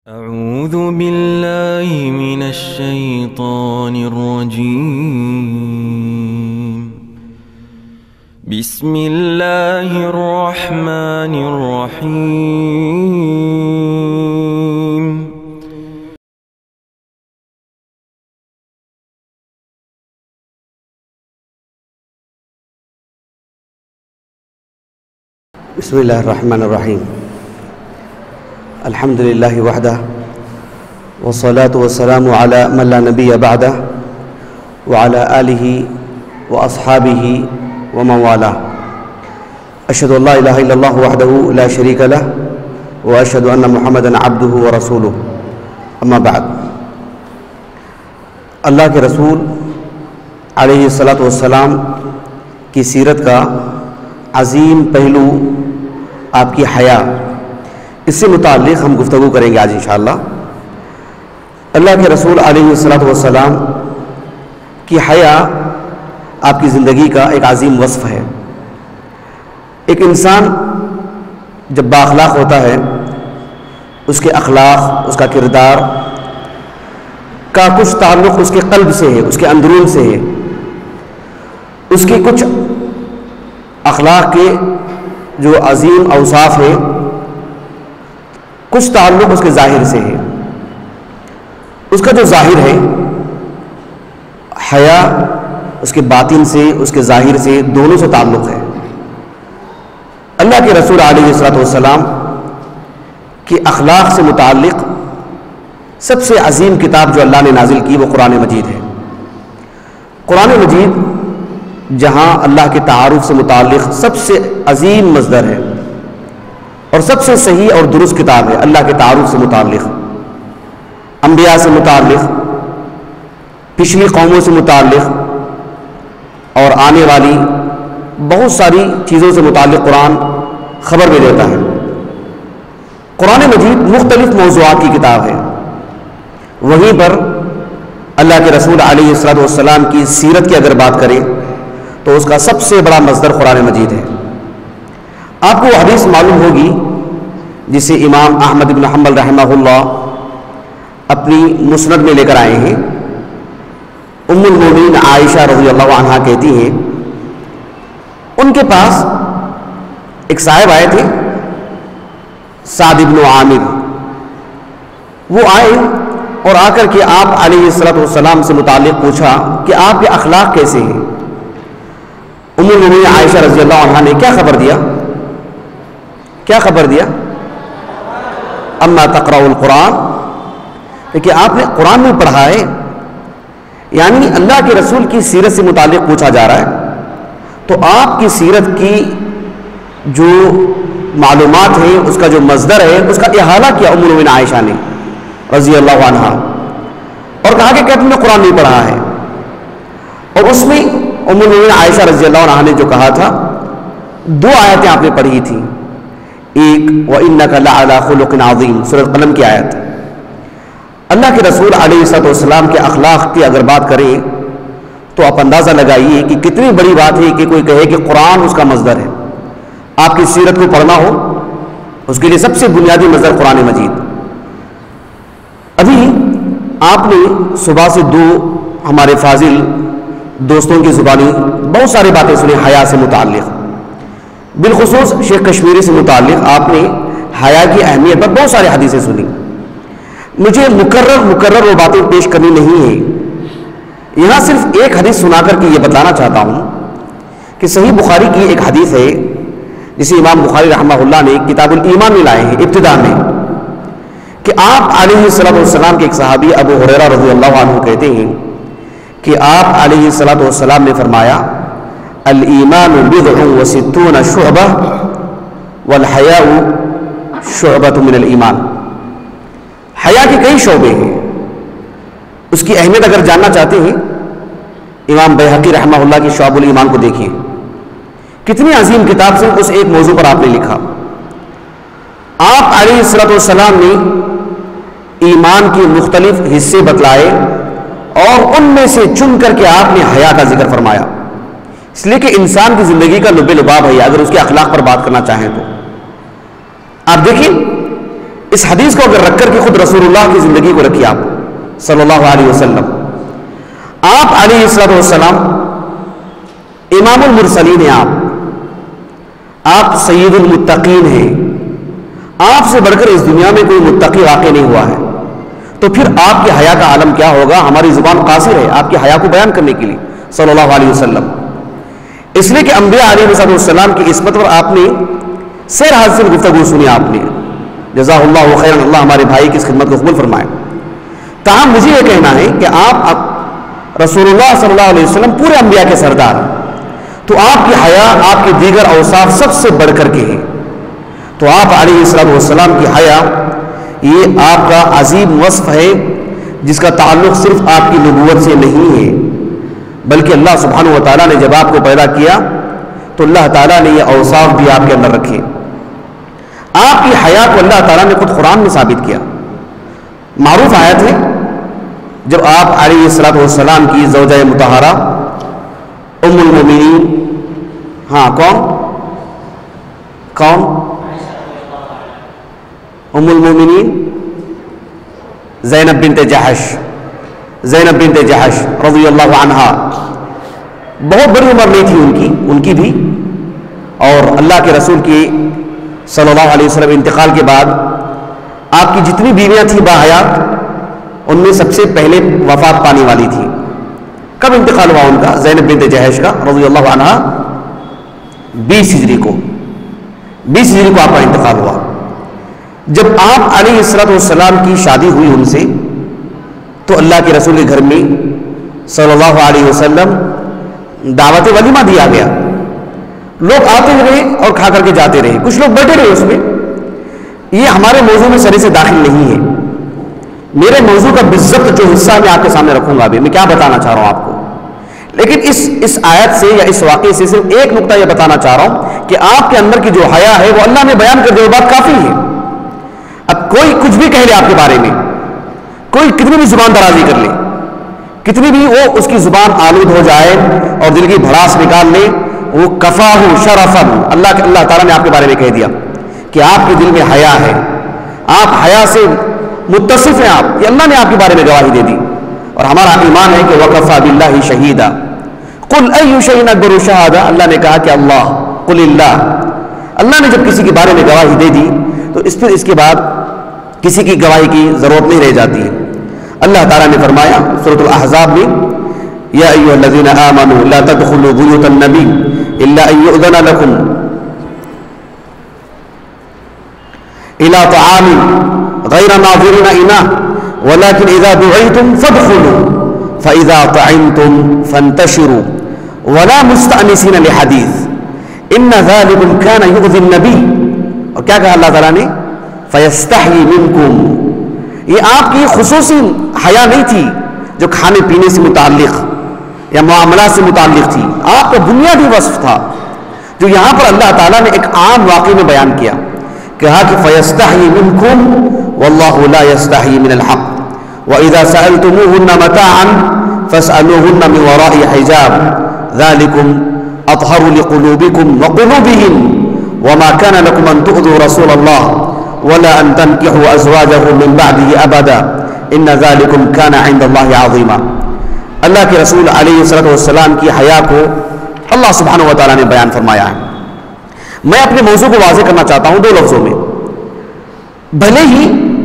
أعوذ بالله من الشيطان الرجيم. بسم الله الرحمن الرحيم. بسم الله الرحمن الرحيم. الحمد لله وحده والصلاة والسلام على من لا نبي بعده وعلى آله وأصحابه ومن والاه. أشهد أن لا إله إلا الله وحده لا شريك له وأشهد أن محمدا عبده ورسوله. أما بعد. اللہ کے رسول علیہ الصلاۃ والسلام کی سیرت کا عظیم پہلو آپ کی حیا، اس سے متعلق ہم گفتگو کریں گے آج انشاءاللہ. اللہ کے رسول علیہ الصلاۃ والسلام کی حیا آپ کی زندگی کا ایک عظیم وصف ہے. ایک انسان جب بااخلاق ہوتا ہے، اس کے اخلاق، اس کا کردار کا کچھ تعلق اس کے قلب سے ہے، اس کے اندرون سے ہے. اس کی کچھ اخلاق کے جو عظیم اوصاف ہیں، کچھ تعلق اس کے ظاہر سے ہے. اس کا جو ظاہر ہے حیا، اس کے باطن سے، اس کے ظاہر سے، دونوں سے تعلق ہے. اللہ کے رسول علیہ الصلوۃ والسلام کی اخلاق سے متعلق سب سے عظیم کتاب جو اللہ نے نازل کی وہ قرآن مجید ہے. قرآن مجید جہاں اللہ کے تعارف سے متعلق سب سے عظیم مصدر ہے اور سب سے صحیح اور درست کتاب ہے. اللہ کے تعارف سے متعلق، انبیاء سے متعلق، پچھلی قوموں سے متعلق اور آنے والی بہت ساری چیزوں سے متعلق قرآن خبر بھی دیتا ہے. قرآن مجید مختلف موضوعات کی کتاب ہے. وہیں پر اللہ کے رسول علیہ الصلوۃ والسلام کی سیرت کی اگر بات کریں تو اس کا سب سے بڑا مصدر قرآن مجید ہے. آپ کو وہ حدیث معلوم ہوگی جسے امام احمد بن حنبل رحمہ اللہ اپنی مسند میں لے کر آئے ہیں. ام المومنین عائشہ رضی اللہ عنہا کہتی ہیں، ان کے پاس ایک صاحب آئے تھے، سعد بن عامر. وہ آئے اور آ کر کے آپ علیہ الصلوۃ والسلام سے متعلق پوچھا کہ آپ کے اخلاق کیسے ہیں. ام المومنین عائشہ رضی اللہ عنہا نے کیا خبر دیا؟ اما تقرأ القرآن، کہ آپ نے قرآن میں پڑھا ہے. یعنی اللہ کے رسول کی سیرت سے متعلق پوچھا جا رہا ہے، تو آپ کی سیرت کی جو معلومات ہیں، اس کا جو مصدر ہے، اس کا احالہ کیا ام المومنین عائشہ نے رضی اللہ عنہا، اور کہا کہ تم نے قرآن نہیں پڑھا ہے. اور اس میں ام المومنین عائشہ رضی اللہ عنہا نے جو کہا تھا، دو آیتیں آپ نے پڑھی تھیں. ایک وَإِنَّكَ لَعَلَىٰ خُلُقٍ عَظِيمٍ، سورۃ قلم کی آیت. اللہ کے رسول علیہ الصلوۃ والسلام کے اخلاق کی اگر بات کریں تو آپ اندازہ لگائیے کہ کتنی بڑی بات ہے کہ کوئی کہے کہ قرآن اس کا مصدر ہے. آپ کی سیرت کو پڑھنا ہو، اس کے لیے سب سے بنیادی مصدر قرآن مجید. ابھی آپ نے صبح سے دو ہمارے فاضل دوستوں کی زبانی بہت ساری باتیں سنی حیا سے متعلق. بالخصوص شیخ کشمیری سے متعلق آپ نے حیا کی اہمیت پر بہت ساری حدیثیں سنی. مجھے مکرر وہ باتیں پیش کرنی نہیں ہے. یہاں صرف ایک حدیث سنا کر کے یہ بتانا چاہتا ہوں کہ صحیح بخاری کی ایک حدیث ہے جسے امام بخاری رحمہ اللہ نے کتاب الایمان میں لائے ہیں ابتدا میں، کہ آپ علیہ الصلوۃ والسلام کے ایک صحابی ابو ہریرہ رضی اللہ عنہ کہتے ہیں کہ آپ علیہ الصلوۃ والسلام نے فرمایا، الایمان بضع وستون شعبہ والحیاء شعبۃ من الایمان. حیا کے کئی شعبے ہیں. اس کی اہمیت اگر جاننا چاہتے ہیں، امام بیہقی رحمہ اللہ کی شعب الایمان کو دیکھیے. کتنی عظیم کتاب سے اس ایک موضوع پر آپ نے لکھا. آپ علیہ الصلوۃ والسلام نے ایمان کے مختلف حصے بتلائے اور ان میں سے چن کر کے آپ نے حیا کا ذکر فرمایا. اس لیے کہ انسان کی زندگی کا لب لباب ہے. اگر اس کے اخلاق پر بات کرنا چاہیں تو آپ دیکھیں اس حدیث کو اگر رکھ کر کے خود رسول اللہ کی زندگی کو رکھیے آپ صلی اللہ علیہ وسلم. آپ علیہ الصلوۃ والسلام امام المرسلین ہیں. آپ سید المتقین ہیں. آپ سے بڑھ کر اس دنیا میں کوئی متقی واقع نہیں ہوا ہے. تو پھر آپ کی حیا کا عالم کیا ہوگا؟ ہماری زبان قاصر ہے آپ کی حیا کو بیان کرنے کے لیے صلی اللہ علیہ وسلم. اس لیے کہ انبیاء علیہ السلام کی عصمت پر آپ نے سیر حاصل گفتگو سنی. آپ نے جزاہ اللہ خیرا، اللہ ہمارے بھائی کی اس خدمت کو قبول فرمائے. تاہم مجھے یہ کہنا ہے کہ آپ رسول اللہ صلی اللہ علیہ وسلم پورے انبیاء کے سردار، تو آپ کی حیا آپ کے دیگر اوصاف سب سے بڑھ کر کے ہے. تو آپ علیہ السلام کی حیا یہ آپ کا عظیم وصف ہے، جس کا تعلق صرف آپ کی نبوت سے نہیں ہے، بلکہ اللہ سبحانہ و تعالیٰ نے جب آپ کو پیدا کیا تو اللہ تعالیٰ نے یہ اوصاف بھی آپ کے اندر رکھے. آپ کی حیا کو اللہ تعالیٰ نے خود قرآن میں ثابت کیا. معروف آیت ہے جب آپ علیہ السلام کی زوجہ مطہرہ ام المومنین، ہاں کون ام المومنین زینب بنت جحش رضی اللہ عنہا، بہت بڑی عمر نہیں تھی ان کی بھی، اور اللہ کے رسول کی صلی اللہ علیہ وسلم انتقال کے بعد آپ کی جتنی بیویاں تھیں باحیات، ان میں سب سے پہلے وفات پانے والی تھی. کب انتقال ہوا ان کا؟ زینب بنت جحش کا رضی اللہ عنہا 20 ہجری کو آپ کا انتقال ہوا. جب آپ علیہ السلام کی شادی ہوئی ان سے، تو اللہ کے رسول کے گھر میں صلی اللہ علیہ وسلم دعوت ولیمہ دیا گیا. لوگ آتے رہے اور کھا کر کے جاتے رہے، کچھ لوگ بیٹھے رہے اس میں. یہ ہمارے موضوع میں سرے سے داخل نہیں ہے. میرے موضوع کا بالضبط جو حصہ میں آپ کے سامنے رکھوں گا ابھی، میں کیا بتانا چاہ رہا ہوں آپ کو، لیکن اس آیت سے یا اس واقعے سے صرف ایک نقطہ یہ بتانا چاہ رہا ہوں کہ آپ کے اندر کی جو حیا ہے وہ اللہ نے بیان کر دیا، بات کافی ہے. اب کوئی کچھ بھی کہہ لے آپ کے بارے میں، کوئی کتنی بھی زبان درازی کر لے، کتنی بھی وہ اس کی زبان آلود ہو جائے اور دل کی بھڑاس نکال لے، وہ کفاہ شرفن، اللہ تعالیٰ نے آپ کے بارے میں کہہ دیا کہ آپ کے دل میں حیا ہے، آپ حیا سے متصف ہیں. آپ یہ اللہ نے آپ کے بارے میں گواہی دے دی. اور ہمارا ایمان ہے کہ وَكَفَى بِاللَّهِ شَهِيدًا قُلْ أَيُّ شَيْءٍ أَكْبَرُ شَهَادَةً. اللہ نے کہا کہ قُلِ اللَّهُ. اللہ نے جب کسی کے بارے میں گواہی دے دی تو اس کے بعد کسی کی گواہی کی ضرورت نہیں رہ جاتی ہے. اللہ تعالیٰ نے فرمایا سورۃ الاحزاب میں، یا ایھا الذین آمنوا لا تدخلوا بیوت النبی الا ان یؤذن لکم الى طعام غیر ناظرین اناہ ولكن اذا دعیتم فادخلوا فاذا طعمتم فانتشروا ولا مستأنسین لحدیث ان ذلکم کان یؤذی النبی. اور کیا کہا اللہ تعالیٰ نے؟ فَيَسْتَحْيِي مِنْكُمْ. یہ آپ کی خصوصی حیا نہیں تھی جو کھانے پینے سے متعلق یا معاملات سے متعلق تھی، آپ کا بنیادی وصف تھا جو یہاں پر اللہ تعالیٰ نے ایک عام واقعے میں بیان کیا. کہا کہ فَيَسْتَحْيِي مِنْكُمْ وَاللَّهُ لَا يَسْتَحْيِي مِنَ الْحَقِّ وَإِذَا سَأَلْتُمُوهُنَّ مَتَاعًا فَاسْأَلُوهُنَّ مِنْ وَرَاءِ حِجَابٍ ذَلِكُمْ أَطْهَرُ لِقُلُوبِكُمْ وَقُلُوبِهِمْ وَمَا كَانَ لَكُمْ أَن تُؤْذُوا رَسُولَ اللَّهِ وَلَا أَن تَنكِحُوا أَزْوَاجَهُ مِن بَعْدِهِ أَبَدًا إِنَّ ذَلِكُمْ كَانَ عِندَ اللَّهِ عَظِيمًا. اللہ کے رسول علیہ السلام کی حیا کو اللہ سبحانہ و تعالیٰ نے بیان فرمایا ہے. میں اپنے موضوع کو واضح کرنا چاہتا ہوں 2 لفظوں میں. بھلے ہی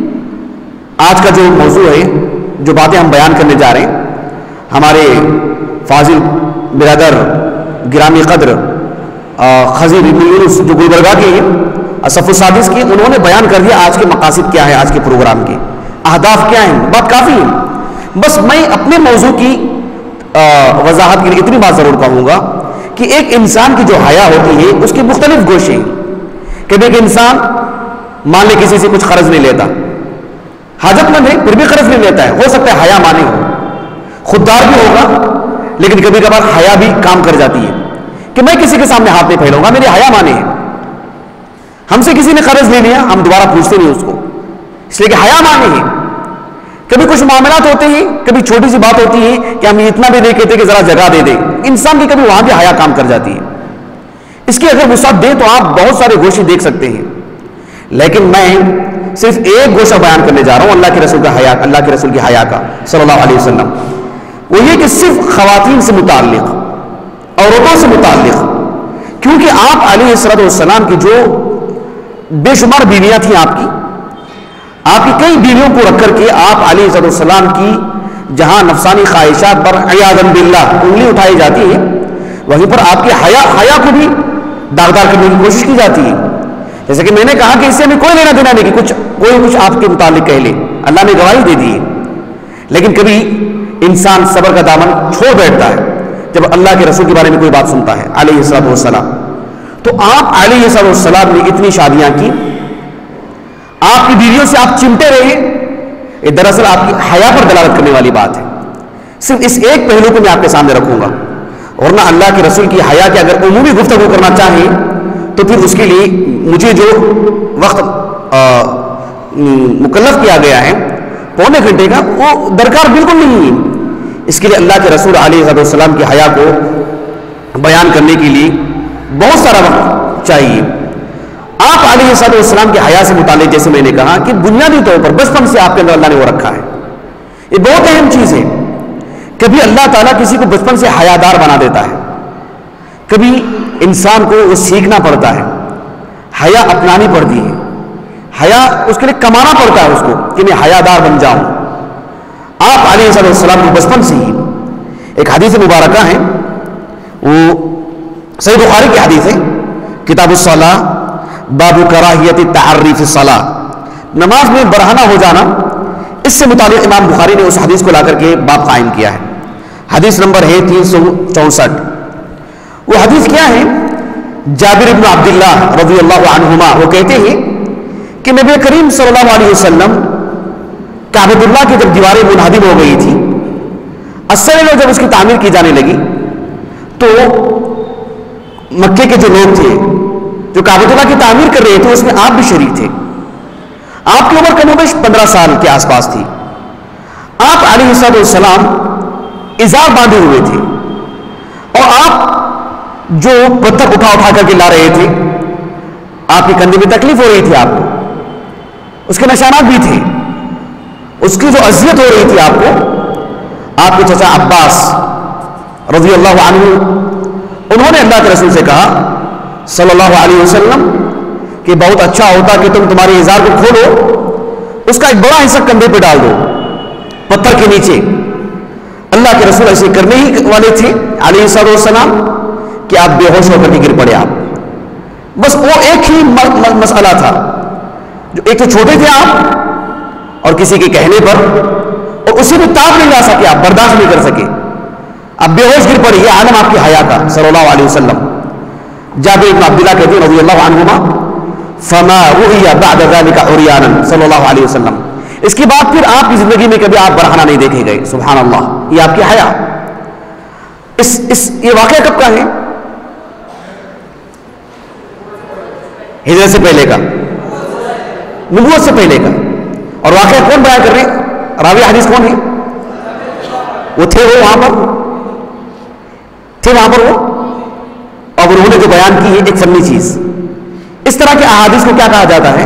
آج کا جو موضوع ہے، جو باتیں ہم بیان کرنے جا رہے ہیں، ہمارے فاضل برادر گرامی قدر خضیر ابن یونس جو گلبرگہ کے ہیں، صف السادس کی، انہوں نے بیان کر دیا آج کے مقاصد کیا ہے، آج کے پروگرام کے اہداف کیا ہیں. بات کافی ہے. بس میں اپنے موضوع کی وضاحت کے لیے اتنی بات ضرور کہوں گا کہ ایک انسان کی جو حیا ہوتی ہے اس کے مختلف گوشے ہیں. کبھی ایک انسان مان لے کسی سے کچھ قرض نہیں لیتا، حاجت مند ہے پھر بھی قرض نہیں لیتا ہے، ہو سکتا ہے حیا مانے ہو، خوددار بھی ہوگا، لیکن کبھی کبھار حیا بھی کام کر جاتی ہے کہ میں کسی کے سامنے ہاتھ نہیں پھیلاؤں گا، میری حیا مانے ہے. ہم سے کسی نے قرض لے لیا، ہم دوبارہ پوچھتے نہیں اس کو، اس لیے کہ حیا مانے ہے. کبھی کچھ معاملات ہوتے ہیں، کبھی چھوٹی سی بات ہوتی ہے کہ ہم اتنا بھی نہیں کہتے کہ ذرا جگہ دے دیں، انسان کی کبھی وہاں بھی حیا کام کر جاتی ہے. اس کی اگر وسعت دیں تو آپ بہت سارے گوشے دیکھ سکتے ہیں. لیکن میں صرف ایک گوشہ بیان کرنے جا رہا ہوں اللہ کے رسول کا حیا، اللہ کے رسول کی حیا کا صلی اللہ علیہ وسلم. وہ یہ کہ صرف خواتین سے متعلق، عورتوں سے متعلق، کیونکہ آپ علیہ الصلوۃ والسلام کی جو بے شمار بیویاں تھیں، آپ کی کئی بیویوں کو رکھ کر کے آپ علیہ الصلوۃ والسلام کی جہاں نفسانی خواہشات پر عیاذا باللہ انگلی اٹھائی جاتی ہے، وہیں پر آپ کی حیا کو بھی داغدار کرنے کی کوشش کی جاتی ہے. جیسے کہ میں نے کہا کہ اس سے ہمیں کوئی لینا دینا نہیں کہ کوئی کچھ آپ کے متعلق کہہ لے، اللہ نے گواہی دے دی ہے. لیکن کبھی انسان صبر کا دامن چھوڑ بیٹھتا ہے جب اللہ کے رسول کے بارے میں کوئی بات سنتا ہے علیہ الصلوۃ والسلام. تو آپ علیہ الصلوۃ والسلام نے اتنی شادیاں کی، آپ کی بیویوں سے آپ چمٹے رہے، یہ دراصل آپ کی حیا پر دلالت کرنے والی بات ہے. صرف اس ایک پہلو کو میں آپ کے سامنے رکھوں گا، ورنہ اللہ کے رسول کی حیا کے اگر عمومی گفتگو کرنا چاہیں تو پھر اس کے لیے مجھے جو وقت مکلف کیا گیا ہے پونے گھنٹے کا، وہ درکار بالکل نہیں ہے. اس کے لیے اللہ کے رسول علیہ السلام کی حیا کو بیان کرنے کے لیے بہت سارا وقت چاہیے. آپ علیہ السلام کے حیا سے متعلق جیسے میں نے کہا کہ بنیادی طور پر بچپن سے آپ کے اندر اللہ نے وہ رکھا ہے. یہ بہت اہم چیز ہے. کبھی اللہ تعالیٰ کسی کو بچپن سے حیادار بنا دیتا ہے، کبھی انسان کو وہ سیکھنا پڑتا ہے، حیا اپنانی پڑتی ہے، حیا اس کے لیے کمانا پڑتا ہے اس کو کہ میں حیادار بن جاؤں. آپ علیہ السلام کو بچپن سے ہی ایک حدیث مبارکہ ہے، وہ صحیح بخاری کی حدیث ہے، کتاب الصلاۃ باب کراہیت التعری فی الصلاۃ، نماز میں برہنہ ہو جانا. اس سے متعلق امام بخاری نے اس حدیث کو لا کر کے باب قائم کیا ہے. حدیث نمبر ہے 364. وہ حدیث کیا ہے؟ جابر بن عبداللہ رضی اللہ عنہما وہ کہتے ہیں کہ نبی کریم صلی اللہ علیہ وسلم کعبۃ اللہ کی جب دیواریں منہدم ہو گئی تھی، اصل میں جب اس کی تعمیر کی جانے لگی تو مکے کے جو لوگ تھے جو کعبۃ اللہ کی تعمیر کر رہے تھے اس میں آپ بھی شریک تھے. آپ کی عمر کم و بیش 15 سال کے آس پاس تھی. آپ علیہ السلام ازار باندھے ہوئے تھے اور آپ جو پتھر اٹھا کر کے لا رہے تھے، آپ کے کندھے میں تکلیف ہو رہی تھی، آپ کو اس کے نشانات بھی تھے، اس کی جو اذیت ہو رہی تھی آپ کو. آپ کے چچا عباس رضی اللہ عنہ انہوں نے اللہ کے رسول سے کہا صلی اللہ علیہ وسلم کہ بہت اچھا ہوتا کہ تم تمہاری ازار کو کھولو، اس کا ایک بڑا حصہ کندھے پہ ڈال دو پتھر کے نیچے. اللہ کے رسول ایسے کرنے ہی والے تھے علیہ السلام کہ آپ بے ہوش ہو کر کے گر پڑے. آپ بس وہ ایک ہی مسئلہ تھا، جو ایک تو چھوٹے تھے آپ اور کسی کے کہنے پر، اور اسی کو تاب نہیں لا سکے، آپ برداشت نہیں کر سکے، آپ بے ہوش گر پڑے. یہ عالم آپ کی حیا کا صلی اللہ علیہ وسلم. جابر بن عبداللہ کہتے ہیں رضی اللہ عنہما فما رؤی بعد ذلك عریانا صلی اللہ علیہ وسلم. اس کے بعد پھر آپ کی زندگی میں کبھی آپ برہنہ نہیں دیکھے گئے. سبحان اللہ، یہ آپ کی حیا. یہ واقعہ کب کا ہے؟ ہجرت سے پہلے کا، نبوت سے پہلے کا. اور واقعہ کون بیان کر رہے ہیں؟ راوی حدیث کون ہے؟ وہ تھے وہاں پر وہ، اور انہوں نے جو بیان کی ہے ایک فنی چیز. اس طرح کے احادیث کو کیا کہا جاتا ہے؟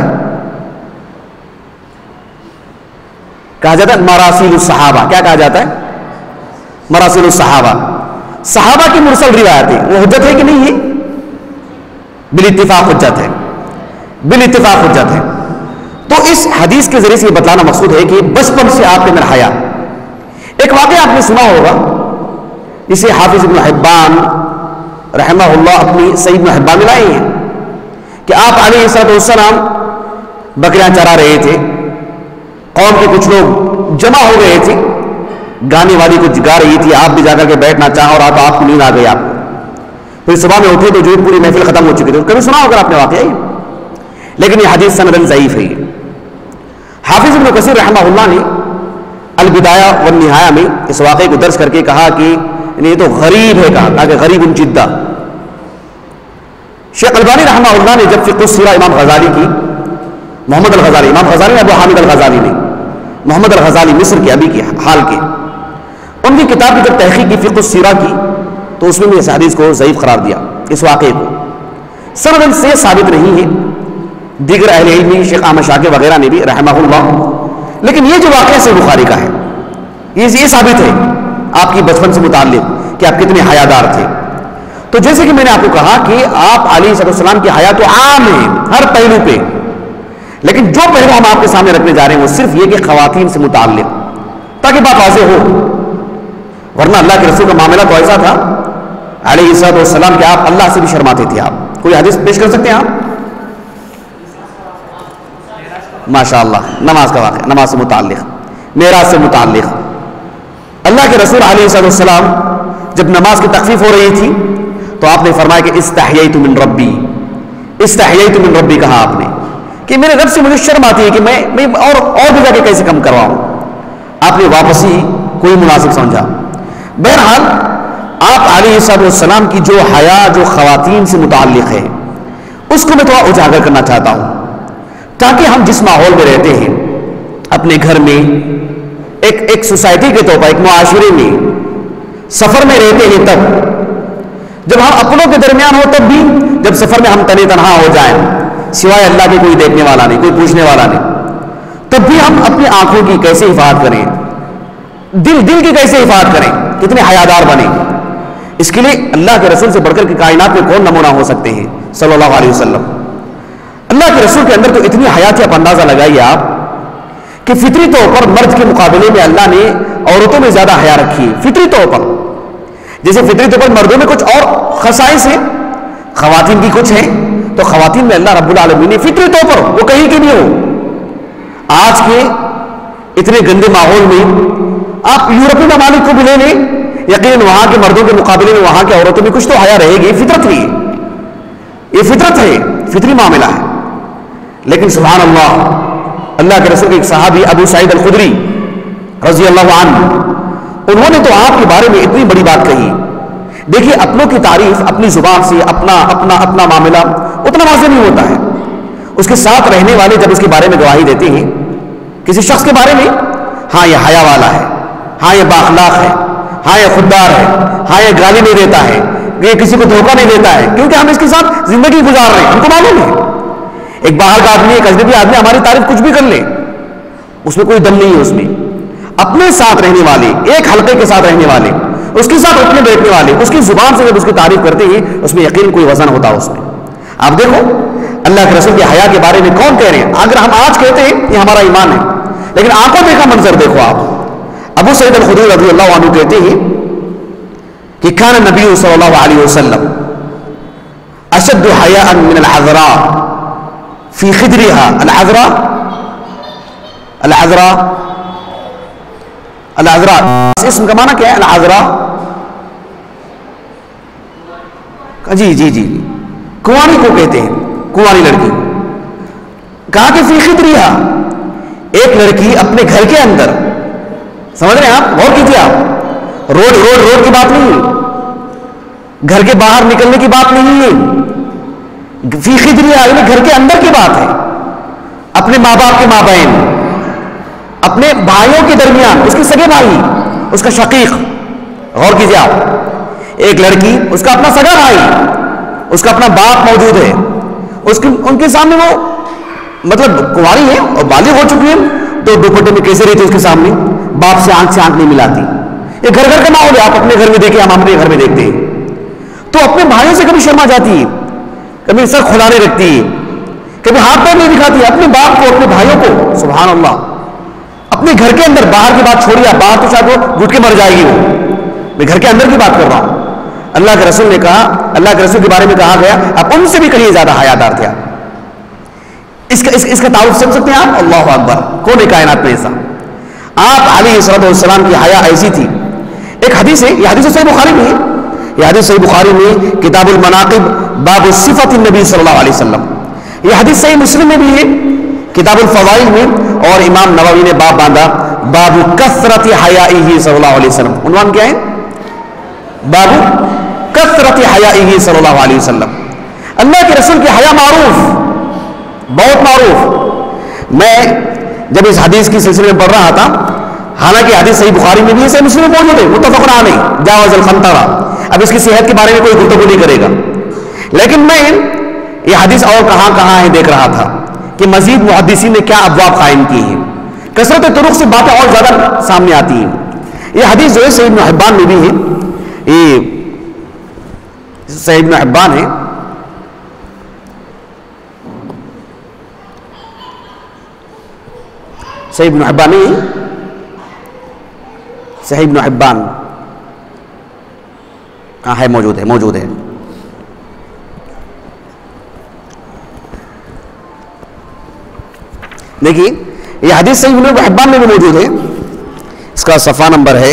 کہا جاتا ہے مراسیل الصحابہ. کیا کہا جاتا ہے؟ مراسیل الصحابہ. صحابہ کی مرسل روایتیں وہ حجت ہے کہ نہیں؟ ہے بالاتفاق حجت ہے، بالاتفاق حجت ہے. تو اس حدیث کے ذریعے سے یہ بتلانا مقصود ہے کہ بچپن سے آپ کے اندر حیا. ایک واقعہ آپ نے سنا ہوگا جسے حافظ ابن حبان رحمہ اللہ اپنی صحیح ابن حبان میں لائے ہیں کہ آپ علیہ السلام بکریاں چرا رہے تھے، قوم کے کچھ لوگ جمع ہو گئے تھے، گانے والی کچھ گا رہی تھی، آپ بھی جا کر کے بیٹھنا چاہا اور آپ کو نیند آ گئی. آپ پھر صبح میں اٹھے تو جو پوری محفل ختم ہو چکی تھی. کبھی سنا ہوگا آپ نے واقعہ ہی، لیکن یہ حدیث سندن ضعیف ہے. حافظ ابن کثیر رحمہ اللہ نے البدایہ والنہایہ میں اس واقعے کو درج کر کے کہا کہ یہ تو غریب ہے، کہا کہ غریب جدہ. شیخ البانی رحمہ اللہ نے جب فقہ السیرہ امام غزالی کی، محمد الغزالی، امام غزالی نے ابو حامد الغزالی نے، محمد الغزالی مصر کے ابھی کے حال کے، ان کی کتاب کی جب تحقیق کی فقہ السیرہ کی تو اس میں بھی اس حدیث کو ضعیف قرار دیا. اس واقعے کو سند سے ثابت نہیں ہے دیگر اہل علم شیخ احمد شاکر وغیرہ نے بھی رحمہ اللہ. لیکن یہ جو واقعہ صحیح بخاری کا ہے یہ ثابت ہے آپ کی بچپن سے متعلق کہ آپ کتنے حیادار تھے. تو جیسے کہ میں نے آپ کو کہا کہ آپ علیہ السلام کی حیا تو عام ہے ہر پہلو پہ، لیکن جو پہلو ہم آپ کے سامنے رکھنے جا رہے ہیں وہ صرف یہ کہ خواتین سے متعلق، تاکہ بات واضح ہو. ورنہ اللہ کے رسول کا معاملہ تو ایسا تھا علیہ السلام کہ آپ اللہ سے بھی شرماتے تھے. آپ کوئی حدیث پیش کر سکتے ہیں آپ؟ ماشاء اللہ، نماز کا واقعہ، نماز سے متعلق، معراج سے متعلق. اللہ کے رسول علیہ السلام جب نماز کی تخفیف ہو رہی تھی تو آپ نے فرمایا کہ استحییت من ربی، استحییت من ربی کہا آپ نے کہ میرے رب سے مجھے شرم آتی ہے کہ میں اور بھی جا کے کیسے کم کرواؤں. آپ نے واپسی کوئی مناسب سمجھا. بہرحال آپ علیہ السلام کی جو حیا جو خواتین سے متعلق ہے اس کو میں تھوڑا اجاگر کرنا چاہتا ہوں، تاکہ ہم جس ماحول میں رہتے ہیں اپنے گھر میں، ایک سوسائٹی کے طور پر، ایک معاشرے میں، سفر میں رہتے ہیں، تب جب ہم اپنوں کے درمیان ہو تب بھی، جب سفر میں ہم تنہے تنہا ہو جائیں سوائے اللہ کے کوئی دیکھنے والا نہیں، کوئی پوچھنے والا نہیں، تب بھی ہم اپنی آنکھوں کی کیسے حفاظت کریں، دل کی کیسے حفاظت کریں، کتنے حیادار بنیں. اس کے لیے اللہ کے رسول سے بڑھ کر کے کائنات میں کون نمونہ ہو سکتے ہیں صلی اللہ علیہ وسلم. اللہ کے رسول کے اندر تو اتنی حیات، آپ اندازہ لگائیے آپ کہ فطری طور پر مرد کے مقابلے میں اللہ نے عورتوں میں زیادہ حیا رکھی ہے. فطری طور پر، جیسے فطری طور پر مردوں میں کچھ اور خصائص ہیں، خواتین کی کچھ ہیں، تو خواتین میں اللہ رب العالمین نے فطری طور پر، وہ کہیں کی نہیں ہو. آج کے اتنے گندے ماحول میں آپ یورپی ممالک کو بھی لے لیں، یقیناً وہاں کے مردوں کے مقابلے میں وہاں کے عورتوں میں کچھ تو حیا رہے گی. فطرت ہے، یہ فطرت ہے، فطری معاملہ ہے. لیکن سبحان اللہ، اللہ کے رسول کے ایک صحابی ابو سعید الخدری رضی اللہ عنہ، انہوں نے تو آپ کے بارے میں اتنی بڑی بات کہی. دیکھیے اپنوں کی تعریف اپنی زبان سے، اپنا معاملہ اتنا واضح نہیں ہوتا ہے. اس کے ساتھ رہنے والے جب اس کے بارے میں گواہی دیتے ہیں کسی شخص کے بارے میں، ہاں یہ حیا والا ہے، ہاں یہ بااخلاق ہے، ہاں یہ خوددار ہے، ہاں یہ گالی نہیں دیتا ہے، یہ کسی کو دھوکہ نہیں دیتا ہے، کیونکہ ہم اس کے ساتھ زندگی گزار رہے ہیں، ہم کو معلوم ہے. ایک باہر کا آدمی، ایک اجنبی آدمی ہماری تعریف کچھ بھی کر لے، اس میں کوئی دم نہیں ہے. اس میں اپنے ساتھ رہنے والے، ایک حلقے کے ساتھ رہنے والے، اس کے ساتھ اٹھنے بیٹھنے والے، اس کی زبان سے جب اس کی تعریف کرتے ہیں اس میں یقین کوئی وزن ہوتا ہے اس میں. آپ دیکھو اللہ کے رسول کے حیا کے بارے میں کون کہہ رہے ہیں؟ اگر ہم آج کہتے ہیں یہ ہمارا ایمان ہے، لیکن آنکھوں دیکھا منظر دیکھو آپ. ابو سعید الخدری رضی اللہ عنہ کہتے ہیں کہ کان النبی صلی اللہ علیہ وسلم اشد حیاء من العذراء فی خدرها. العذراء اس اسم کا معنی کیا ہے؟ العذراء، جی کنواری کو کہتے ہیں، کنواری لڑکی. کہا کہ فی خدرها، ایک لڑکی اپنے گھر کے اندر، سمجھ رہے ہیں آپ؟ غور کیجیے آپ، روڈ کی بات نہیں ہے، گھر کے باہر نکلنے کی بات نہیں ہے، فی خدرها یعنی گھر کے اندر کی بات ہے. اپنے ماں باپ کے مابین، اپنے بھائیوں کے درمیان، اس کے سگے بھائی، اس کا شقیق، غور کیجیے آپ، ایک لڑکی، اس کا اپنا سگا بھائی، اس کا اپنا باپ موجود ہے، ان کے سامنے وہ مطلب کنواری ہے اور بالغ ہو چکی ہے، تو دوپٹے میں کیسے رہتی اس کے سامنے؟ باپ سے آنکھ نہیں ملاتی. یہ گھر کا ماحول ہے، آپ اپنے گھر میں دیکھیں، ہم اپنے گھر میں دیکھتے ہیں. تو اپنے بھائیوں سے کبھی شرما جاتی ہے، کبھی سر کھلانے رکھتی ہے، کبھی ہاتھ پیر نہیں دکھاتی. اپنے باپ کو، اپنے بھائیوں کو، سبحان اللہ، اپنے گھر کے اندر. باہر کی بات چھوڑیے، باہر تو شاید وہ گھٹ کے مر جائے گی، میں گھر کے اندر کی بات کر رہا ہوں. اللہ کے رسول نے کہا، اللہ کے رسول کے بارے میں کہا گیا اب ان سے بھی کہیں زیادہ حیادار تھے. اس کا تعارف سمجھ سکتے ہیں آپ؟ اللہ اکبر، کون ہے کائنات میں ایسا؟ آپ علیہ السلام کی حیا ایسی تھی. ایک حدیث ہے، یہ حدیث صحیح بخاری میں ہے، یہ حدیث صحیح بخاری میں کتاب المناقب باب صفت النبی صلی اللہ علیہ وسلم. یہ حدیث صحیح مسلم میں بھی ہے کتاب الفضائل میں، اور امام نووی نے باب باندھا باب کثرت حیائہ صلی اللہ علیہ وسلم. عنوان کیا ہے؟ باب کثرت حیائہ صلی اللہ علیہ وسلم. اللہ کے رسول کی حیا معروف، بہت معروف. میں جب اس حدیث کی سلسلے میں پڑھ رہا تھا، حالانکہ حدیث صحیح بخاری میں بھی ہے، صحیح مسلم میں موجود ہے، متفق علیہ، جاوز الخنطرہ. اب اس کی صحت کے بارے میں کوئی گفتگو نہیں کرے گا، لیکن میں یہ حدیث اور کہاں ہے دیکھ رہا تھا. کہ مزید محدثین نے کیا ابواب قائم کی ہیں، کثرت طرق سے باتیں اور زیادہ سامنے آتی ہیں. یہ حدیث جو ہے صحیح ابن حبان میں بھی ہے، یہ صحیح ابن حبان ہے. صحیح ابن حبان نہیں، صحیح ابن حبان کہاں ہے؟ موجود ہے. دیکھیے یہ حدیث صحیح ابن حبان میں بھی موجود ہے. اس کا صفحہ نمبر ہے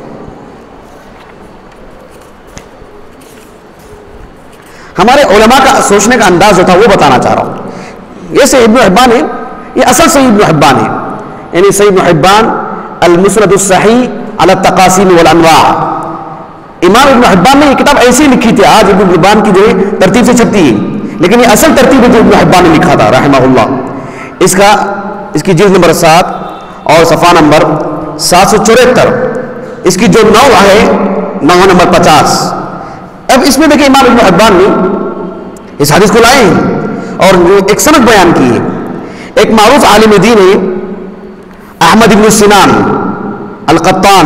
ہمارے علماء کا سوچنے کا انداز جو تھا وہ بتانا چاہ رہا ہوں. یہ صحیح ابن حبان ہے، یہ اصل صحیح ابن حبان ہے، یعنی صحیح ابن حبان المسند الصحیح علی التقاسیم والانواع. امام ابن حبان نے یہ کتاب ایسی لکھی تھی، آج ابن حبان کی جو ہے ترتیب سے چھپتی ہے، لیکن یہ اصل ترتیب ہے جو ابن حبان نے لکھا تھا رحمہ اللہ. اس کی جلد نمبر 7 اور صفحہ نمبر 774. اس کی جو نو ہے نو نمبر 50. اب اس میں دیکھیں امام ابن حبان نے اس حدیث کو لائے ہیں اور ایک سند بیان کی ہے. ایک معروف عالم دین ہے احمد ابن سنان القطان،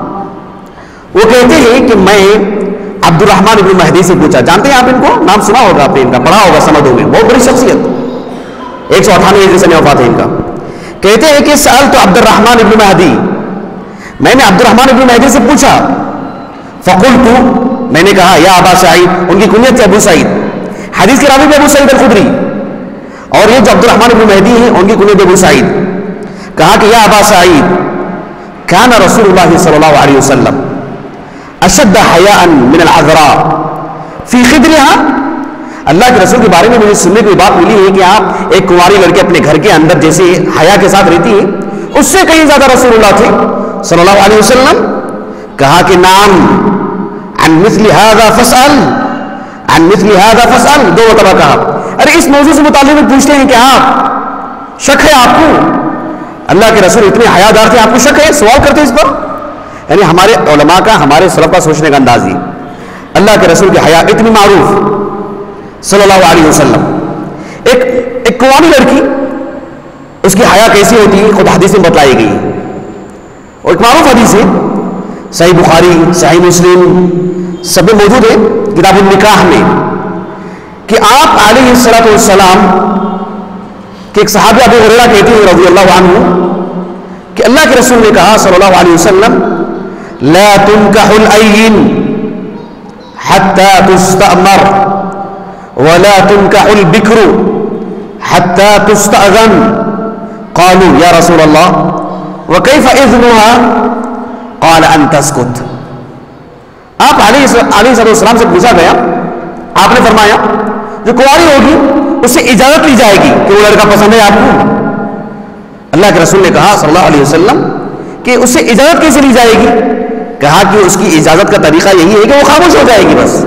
وہ کہتے ہیں کہ میں عبد الرحمن ابن مہدی سے پوچھا. جانتے ہیں آپ ان کو؟ نام سنا ہوگا آپ نے، ان کا پڑھا ہوگا سندوں میں. بہت بڑی شخصیت، 198 ہجری سے وفات ہے ان کا. کہتے ہیں کہ سألت عبد الرحمن ابن مہدی، میں نے عبد الرحمن ابن مہدی سے پوچھا. فقلت، میں نے کہا یا ابا سعید، ان کی کنیت تھی ابو سعید، حدیث کے راوی بھی ابو سعید الخدری، اور یہ جو عبد الرحمن ابن مہدی ہیں ان کی کنیت ابو سعید. کہا کہ یا ابا سعید، کان رسول اللہ صلی اللہ علیہ وسلم اشد حیاء من العذراء فی خدرها. اللہ کے رسول کے بارے میں مجھے سننے کو بات ملی ہے کہ آپ ایک کنواری لڑکی اپنے گھر کے اندر جیسے حیا کے ساتھ رہتی ہے، اس سے کہیں زیادہ رسول اللہ تھے صلی اللہ علیہ وسلم. کہا کہ نام عن مثل هذا فاسأل، عن مثل هذا فاسأل. 2 مرتبہ کہا. ارے اس موضوع سے متعلق پوچھتے ہیں کہ آپ شک ہے آپ کو؟ اللہ کے رسول اتنے حیادار تھے، آپ کو شک ہے؟ سوال کرتے اس پر. یعنی ہمارے علماء کا، ہمارے سلف کا سوچنے کا انداز ہی. اللہ کے رسول کی حیا اتنی معروف صلی اللہ علیہ وسلم. ایک قومی لڑکی، اس کی حیا کیسی ہوتی ہے خود حدیث میں بتلائی گئی. اور ایک معروف حدیث ہے، صحیح بخاری صحیح مسلم سب میں موجود ہے کتاب النکاح میں، کہ آپ علیہ الصلوۃ والسلام کہ ایک صحابی ابو ہریرہ کہتے ہیں رضی اللہ عنہ کہ اللہ کے رسول نے کہا صلی اللہ علیہ وسلم لا تنکح الایین حتی تستأمر ولا تنكح البكر حتى تستأذن. قالوا يا رسول الله وكيف إذنها؟ قال أن تسكت. آپ علیہ السلام سے پوچھا گیا، آپ نے فرمایا جو کنواری ہوگی اس سے اجازت لی جائے گی کہ وہ لڑکا پسند ہے آپ کو. اللہ کے رسول نے کہا صلی اللہ علیہ وسلم کہ اس سے اجازت کیسے لی جائے گی؟ کہا کہ اس کی اجازت کا طریقہ یہی ہے کہ وہ خاموش ہو جائے گی بس،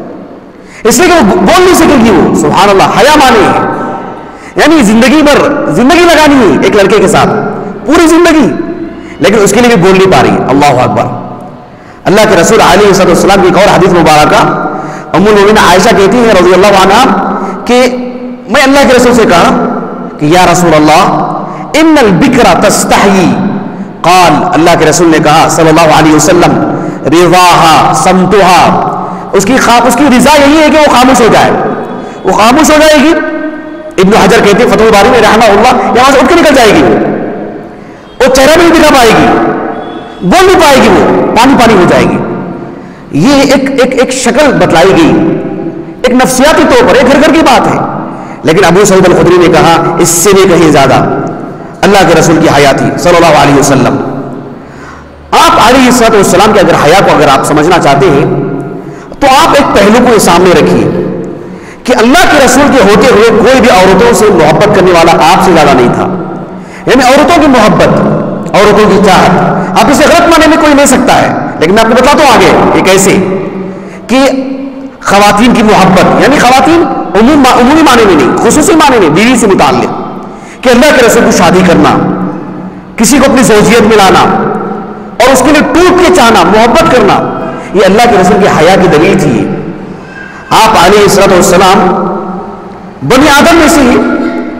اس لیے کہ وہ بول نہیں سکے گی. وہ سبحان اللہ حیا مانے ہے، یعنی زندگی بھر زندگی لگانی ہے ایک لڑکے کے ساتھ، پوری زندگی، لیکن اس کے لیے بھی بول نہیں پا رہی. اللہ اکبر. اللہ کے رسول علیہ السلام کی ایک اور حدیث مبارکہ ام المؤمنین عائشہ کہتی ہیں رضی اللہ عنہا کہ میں اللہ کے رسول سے کہا کہ یا رسول اللہ ان البکر تستحیی. قال، اللہ کے رسول نے کہا صلی اللہ علیہ وسلم رضاها صمتها، اس کی رضا یہی ہے کہ وہ خاموش ہو جائے، وہ خاموش ہو جائے گی. ابن حجر کہتے ہیں فتح الباری میں رحمہ اللہ، یہاں سے اٹھ کے نکل جائے گی، وہ چہرہ بھی نہیں دکھا پائے گی، بول نہیں پائے گی، وہ پانی ہو جائے گی. یہ ایک شکل بتلائی گئی، ایک نفسیاتی طور پر، ایک گھر کی بات ہے. لیکن ابو سعید الخدری نے کہا اس سے بھی کہیں زیادہ اللہ کے رسول کی حیا تھی صلی اللہ علیہ وسلم. آپ علیہ السلام کے اگر حیا کو اگر آپ سمجھنا چاہتے ہیں تو آپ ایک پہلو کو سامنے رکھیے کہ اللہ کے رسول کے ہوتے ہوئے کوئی بھی عورتوں سے محبت کرنے والا آپ سے زیادہ نہیں تھا. یعنی عورتوں کی محبت، عورتوں کی چاہت، آپ اسے غلط معنی میں کوئی لے سکتا ہے، لیکن میں آپ کو بتاتا ہوں آگے کہ کیسے. کہ خواتین کی محبت، یعنی خواتین عمومی معنی میں نہیں، خصوصی معنی میں بیوی سے متعلق، کہ اللہ کے رسول کو شادی کرنا، کسی کو اپنی زوجیت میں لانا اور اس کے لیے ٹوٹ کے چاہنا، محبت کرنا، یہ اللہ کے رسول کی حیا کی دلیل تھی. آپ علیہ السلام بنی آدم میں سے ہی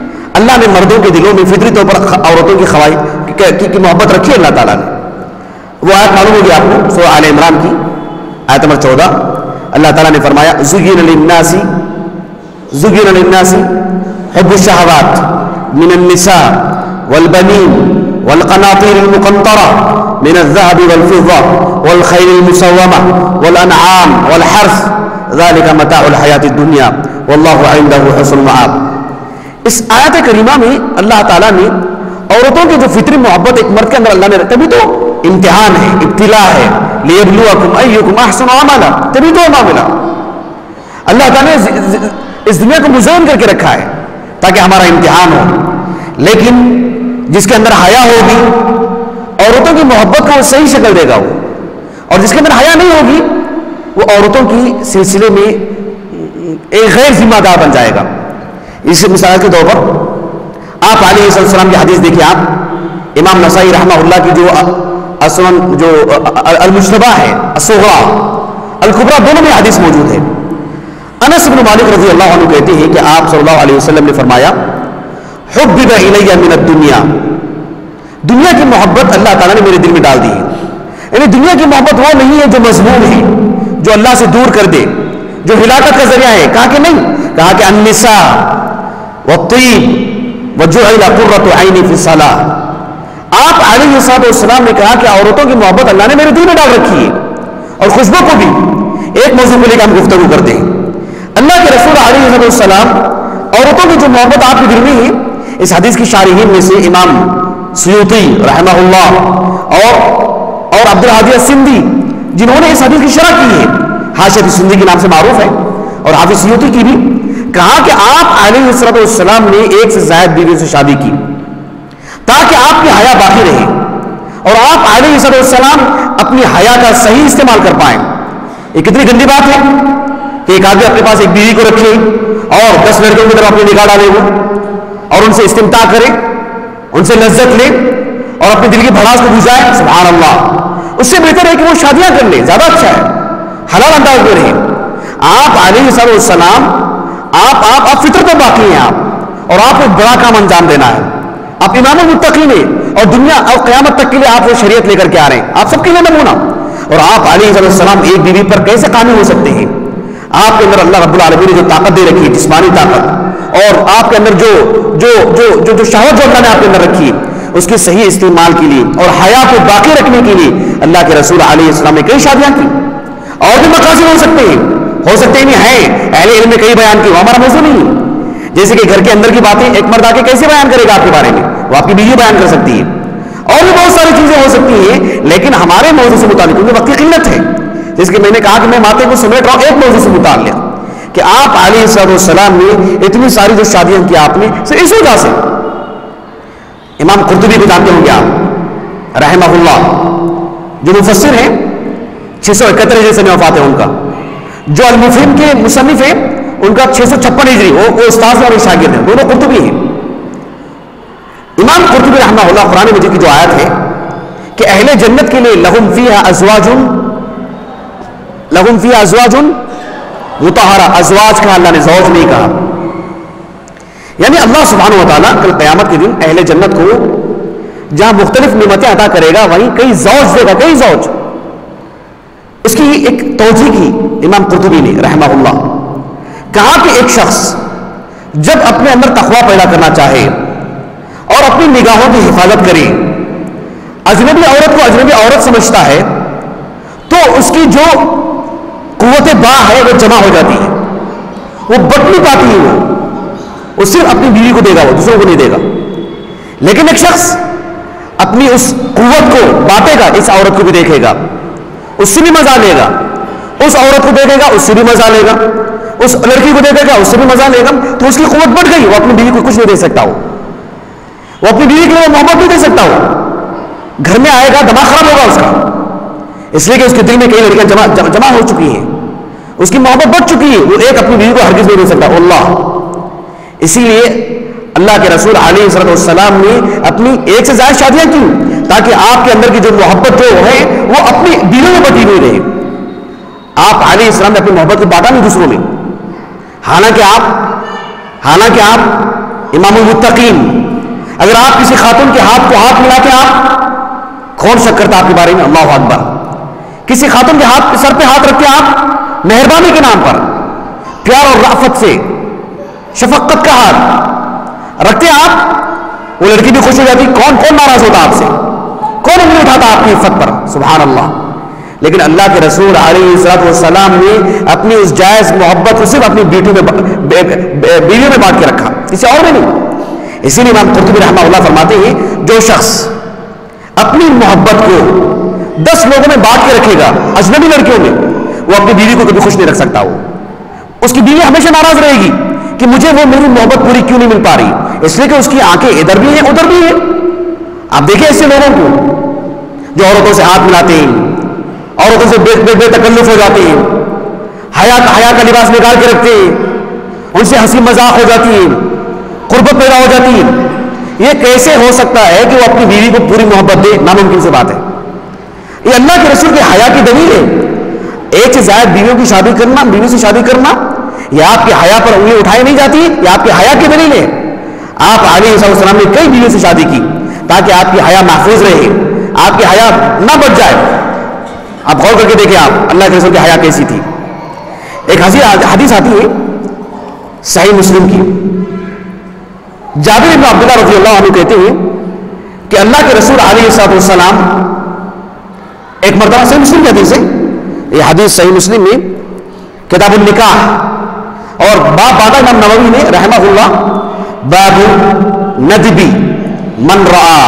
اللہ نے مردوں کے دلوں میں فطری طور پر عورتوں کی خواہش کی محبت رکھی ہے اللہ تعالیٰ نے. وہ آیت معلوم ہوگی آپ کو، سورہ آل عمران کی آیت نمبر 14. اللہ تعالیٰ نے فرمایا زُيِّنَ لِلنَّاسِ حُبُّ الشَّهَوَاتِ مِنَ النِّسَاءِ وَالْبَنِينَ وَالْقَنَاطِيرِ الْمُقَنطَرَةِ مِنَ الذَّهَبِ وَالْفِضَّةِ وَالْخَيْلِ الْمُسَوَّمَةِ وَالْأَنْعَامِ وَالْحَرْثِ ذَلِكَ مَتَاعُ الْحَيَاةِ الدُّنْيَا وَاللَّهُ عِندَهُ حُسْنُ الْمَآبِ. اس آیت کریمہ میں اللہ تعالیٰ نے عورتوں کی جو فطری محبت ایک مرد کے اندر اللہ نے رکھی، تبھی تو امتحان ہے، ابتلا ہے، لِيَبْلُوَكُمْ أَيُّكُمْ أَحْسَنُ عَمَلًا، تبھی تو معاملہ. اللہ تعالیٰ نے اس دنیا کو مزین کر کے رکھا ہے تاکہ ہمارا امتحان ہو. لیکن جس کے اندر حیا ہوگی عورتوں کی محبت کو وہ صحیح شکل دے گا وہ، اور جس کے اندر حیا نہیں ہوگی وہ عورتوں کی سلسلے میں ایک غیر ذمہ دار بن جائے گا. اس مثال کے طور پر آپ علیہ السلام کی حدیث دیکھیے. آپ امام نسائی رحمہ اللہ کی جو المجتبہ ہے، الصغرا الکبرا، دونوں میں حدیث موجود ہے. انس بن مالک رضی اللہ عنہ کہتے ہیں کہ آپ صلی اللہ علیہ وسلم نے فرمایا حبب الی من الدنیا، دنیا کی محبت اللہ تعالیٰ نے میرے دل میں ڈال دی ہے. یعنی دنیا کی محبت وہ نہیں ہے جو مذموم ہے، جو اللہ سے دور کر دے، جو ہلاکت کا ذریعہ ہے. کہا کہ نہیں، کہا کہ النساء والطیب وجعل قرۃ عینی فی الصلاۃ. آپ علیہ السلام نے کہا کہ عورتوں کی محبت اللہ نے میرے دل میں ڈال رکھی ہے، اور خوشبو کو بھی. ایک موضوع کو لے کر ہم گفتگو کرتے ہیں. اللہ کے رسول علیہ السلام عورتوں کی جو محبت آپ کے دل میں ہے، اس حدیث کی شارحین میں سے امام سیوطی رحمہ اللہ اور عبد الہادی السندی، جنہوں نے اس حدیث کی شرح کی ہے، حاشیۃ السندی کے نام سے معروف ہے، اور حافظ سیوطی کی بھی، کہا کہ آپ علیہ السلام نے ایک سے زائد بیوی سے شادی کی تاکہ آپ کی حیا باقی رہے، اور آپ علیہ السلام اپنی حیا کا صحیح استعمال کر پائیں. یہ کتنی گندی بات ہے کہ ایک آدمی اپنے پاس ایک بیوی کو رکھے اور 10 لڑکیوں کی طرف اپنے نکاح ڈالے وہ، اور ان سے استمتاع کرے، ان سے لذت لے، اور اپنے دل کی بھڑاس کو بجھائے. سبحان اللہ. اس سے بہتر ہے کہ وہ شادیاں کر لے، زیادہ اچھا ہے، حلال انداز میں رہے. آپ علیہ السلام آپ فطر پر باقی ہیں آپ، اور آپ کو ایک بڑا کام انجام دینا ہے. آپ امام المتقین ہیں، اور دنیا اور قیامت تک کے لیے آپ وہ شریعت لے کر کے آ رہے ہیں، آپ سب کے لیے نمونہ. اور آپ علیہ السلام ایک بیوی پر کیسے قائم ہو سکتے ہیں؟ آپ کے اندر اللہ رب العالمین نے جو طاقت دے رکھی ہے، جسمانی طاقت، اور آپ کے اندر جو شہوت جو اللہ نے آپ کے اندر رکھی ہے، اس کے صحیح استعمال کے لیے اور حیا کو باقی رکھنے کے لیے اللہ کے رسول علیہ السلام نے کئی شادیاں کی. اور بھی مقاصد ہو سکتے ہیں ہیں، اہل علم نے کئی بیان کی، وہ ہمارا موضوع نہیں ہے. جیسے کہ گھر کے اندر کی باتیں ایک مرد آ کے کیسے بیان کرے گا آپ کے بارے میں، وہ آپ کی بیوی بیان کر سکتی ہے، اور بھی بہت ساری چیزیں ہو سکتی ہیں. لیکن ہمارے موضوع سے متعلق کیونکہ وقت کی قلت ہے، جس کہ میں نے کہا کہ میں باتیں کو سمیٹ رہا ہوں ایک موضوع سے متعلق، کہ آپ علیہ السلام نے اتنی ساری جو شادیاں کی آپ نے اس وجہ سے. امام قرطبی کو جانتے ہوں گے آپ رحمہ اللہ، جو مفسر ہیں، 671 ہجری سے وفات ہے ان کا. جو المفہم کے مصنف ہیں ان کا 656 ہجری، وہ استاد اور شاگرد ہیں، دونوں قرطبی ہیں. امام قرطبی رحمہ اللہ قرآن مجید کی جو آیت ہے کہ اہل جنت کے لیے لہم فیہا ازواج مطہرہ، ازواج کا اللہ نے زوج نہیں کہا. یعنی اللہ سبحانہ و تعالیٰ کل قیامت کے دن اہل جنت کو جہاں مختلف نعمتیں عطا کرے گا وہیں کئی زوج دے گا، کئی زوج. اس کی ایک توجیہ کی امام قرطبی نے رحمہ اللہ، کہا کہ ایک شخص جب اپنے اندر تقویٰ پیدا کرنا چاہے اور اپنی نگاہوں کی حفاظت کرے، اجنبی عورت کو اجنبی عورت سمجھتا ہے تو اس کی جو قوت با ہے وہ جمع ہو جاتی ہے، وہ بٹ نہیں پاتی ہے، وہ صرف اپنی بیوی کو دے گا، وہ دوسروں کو نہیں دے گا. لیکن ایک شخص اپنی اس قوت کو بانٹے گا، اس عورت کو بھی دیکھے گا، اس سے بھی مزہ لے گا، اس عورت کو دیکھے گا، اس سے بھی مزہ لے گا، اس لڑکی کو دیکھے گا، اس سے بھی مزہ لے گا، تو اس کی قوت بڑھ گئی. وہ اپنی بیوی کو کچھ نہیں دے سکتا، وہ اپنی بیوی کے لیے محبت نہیں دے سکتا. وہ گھر میں آئے گا دماغ خراب ہوگا اس کا، اس لیے کہ اس کے دل میں کئی لڑکیاں جمع ہو چکی ہیں، اس کی محبت بڑھ چکی ہے، وہ ایک اپنی بیوی کو ہرگز نہیں دے سکتا. اللہ، اسی لیے اللہ کے رسول علیہ السلام نے اپنی ایک سے زائد شادیاں کی تاکہ آپ کے اندر کی جو محبت جو ہے وہ اپنی بیوی میں بٹی ہوئی رہے. آپ علیہ السلام نے اپنی محبت کو بانٹا نہیں دوسروں میں، حالانکہ آپ امام المتقین. اگر آپ کسی خاتون کے ہاتھ کو ہاتھ ملا کے آپ کون شک کرتا آپ کے بارے میں؟ اللہ اکبر. کسی خاتون کے ہاتھ سر پہ ہاتھ رکھتے آپ مہربانی کے نام پر، پیار اور رأفت سے، شفقت کا ہاتھ رکھتے آپ، وہ لڑکی بھی خوش ہو جاتی. کون ناراض ہوتا آپ سے؟ کون انگلی اٹھاتا آپ کی عفت پر؟ سبحان اللہ. لیکن اللہ کے رسول علیہ السلام نے اپنی اس جائز محبت کو صرف اپنی بیویوں میں بانٹ کے رکھا، کسی اور میں نہیں. اسی لیے امام قرطبی رحمہ اللہ فرماتے ہیں جو شخص اپنی محبت کو 10 لوگوں میں بانٹ کے رکھے گا اجنبی لڑکیوں میں، وہ اپنی بیوی کو کبھی خوش نہیں رکھ سکتا. وہ اس کی بیوی ہمیشہ ناراض رہے گی کہ مجھے وہ میری محبت پوری کیوں نہیں مل پا رہی، اس لیے کہ اس کی آنکھیں ادھر بھی ہیں ادھر بھی ہیں. آپ دیکھیں ایسے لوگوں کو جو عورتوں سے ہاتھ ملاتے ہیں، عورتوں سے بے تکلف ہو جاتے ہیں، حیا کا لباس نکال کے رکھتے ہیں، ان سے ہنسی مذاق ہو جاتی ہے، قربت پیدا ہو جاتی ہے. یہ کیسے ہو سکتا ہے کہ وہ اپنی بیوی کو پوری محبت دے؟ ناممکن سے بات ہے. یہ اللہ کے رسول کے حیا کی دلیل ہے. ایک سے زائد بیویوں کی شادی کرنا، بیوی سے شادی کرنا، یہ آپ کے حیا پر انگلی اٹھائی نہیں جاتی، یہ آپ کے حیا کی دلیل ہے. آپ علیہ السلام نے کئی بیویوں سے شادی کی تاکہ آپ کی حیا محفوظ رہے، آپ کی حیا نہ بچ جائے. آپ غور کر کے دیکھیں آپ اللہ کے رسول کی حیا کیسی تھی. ایک حدیث آتی ہے صحیح مسلم کی. جابر بن عبداللہ رضی اللہ عنہ کہتے ہیں کہ اللہ کے رسول علیہ السلام ایک مرتبہ، صحیح مسلم کی حدیث ہے یہ حدیث، صحیح مسلم میں کتاب النکاح اور باب باندھا امام نووی نے رحمہ اللہ، باب ندبی من رأى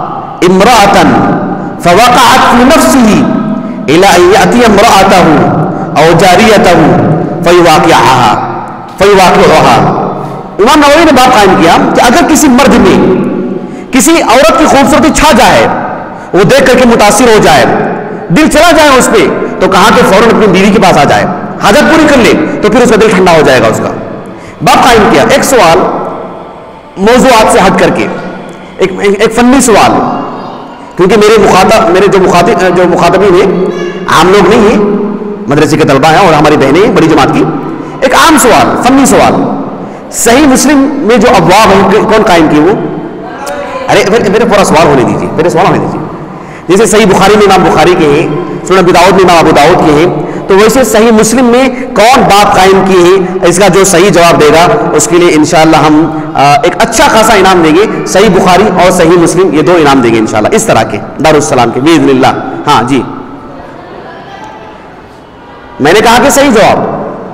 امرأة فوقعت في نفسه الى ان يأتي امرأته او جاريته فيواقعها. امام نووی نے باب قائم کیا کہ اگر کسی مرد میں کسی عورت کی خوبصورتی چھا جائے، وہ دیکھ کر کے متاثر ہو جائے، دل چلا جائے اس پہ، تو کہاں کہ فوراً اپنی بیوی کے پاس آ جائے، حاجت پوری کر لے، تو پھر اس کا دل ٹھنڈا ہو جائے گا. اس کا باب قائم کیا. ایک سوال موضوعات سے ہٹ کر کے، ایک فنی سوال، کیونکہ میرے جو مخاطبین ہیں عام لوگ نہیں ہیں، مدرسے کے طلبہ ہیں اور ہماری بہنیں ہیں بڑی جماعت کی. ایک عام سوال، فنی سوال، صحیح مسلم میں جو ابواب ہیں کون قائم کیے؟ وہ میرے پورا سوال ہونے دیجیے، میرے سوال ہونے دیجیے. جیسے صحیح بخاری میں امام بخاری کے ہیں، سنن ابی داؤد میں امام ابو داؤد کے ہیں، تو ویسے صحیح مسلم میں کون باب قائم کیے ہیں؟ اس کا جو صحیح جواب دے گا اس کے لیے انشاءاللہ ہم ایک اچھا خاصا انعام دیں گے. صحیح بخاری اور صحیح مسلم یہ 2 انعام دیں گے انشاءاللہ، اس طرح کے دارالسلام کے باذن اللہ. ہاں جی، میں نے کہا کہ صحیح جواب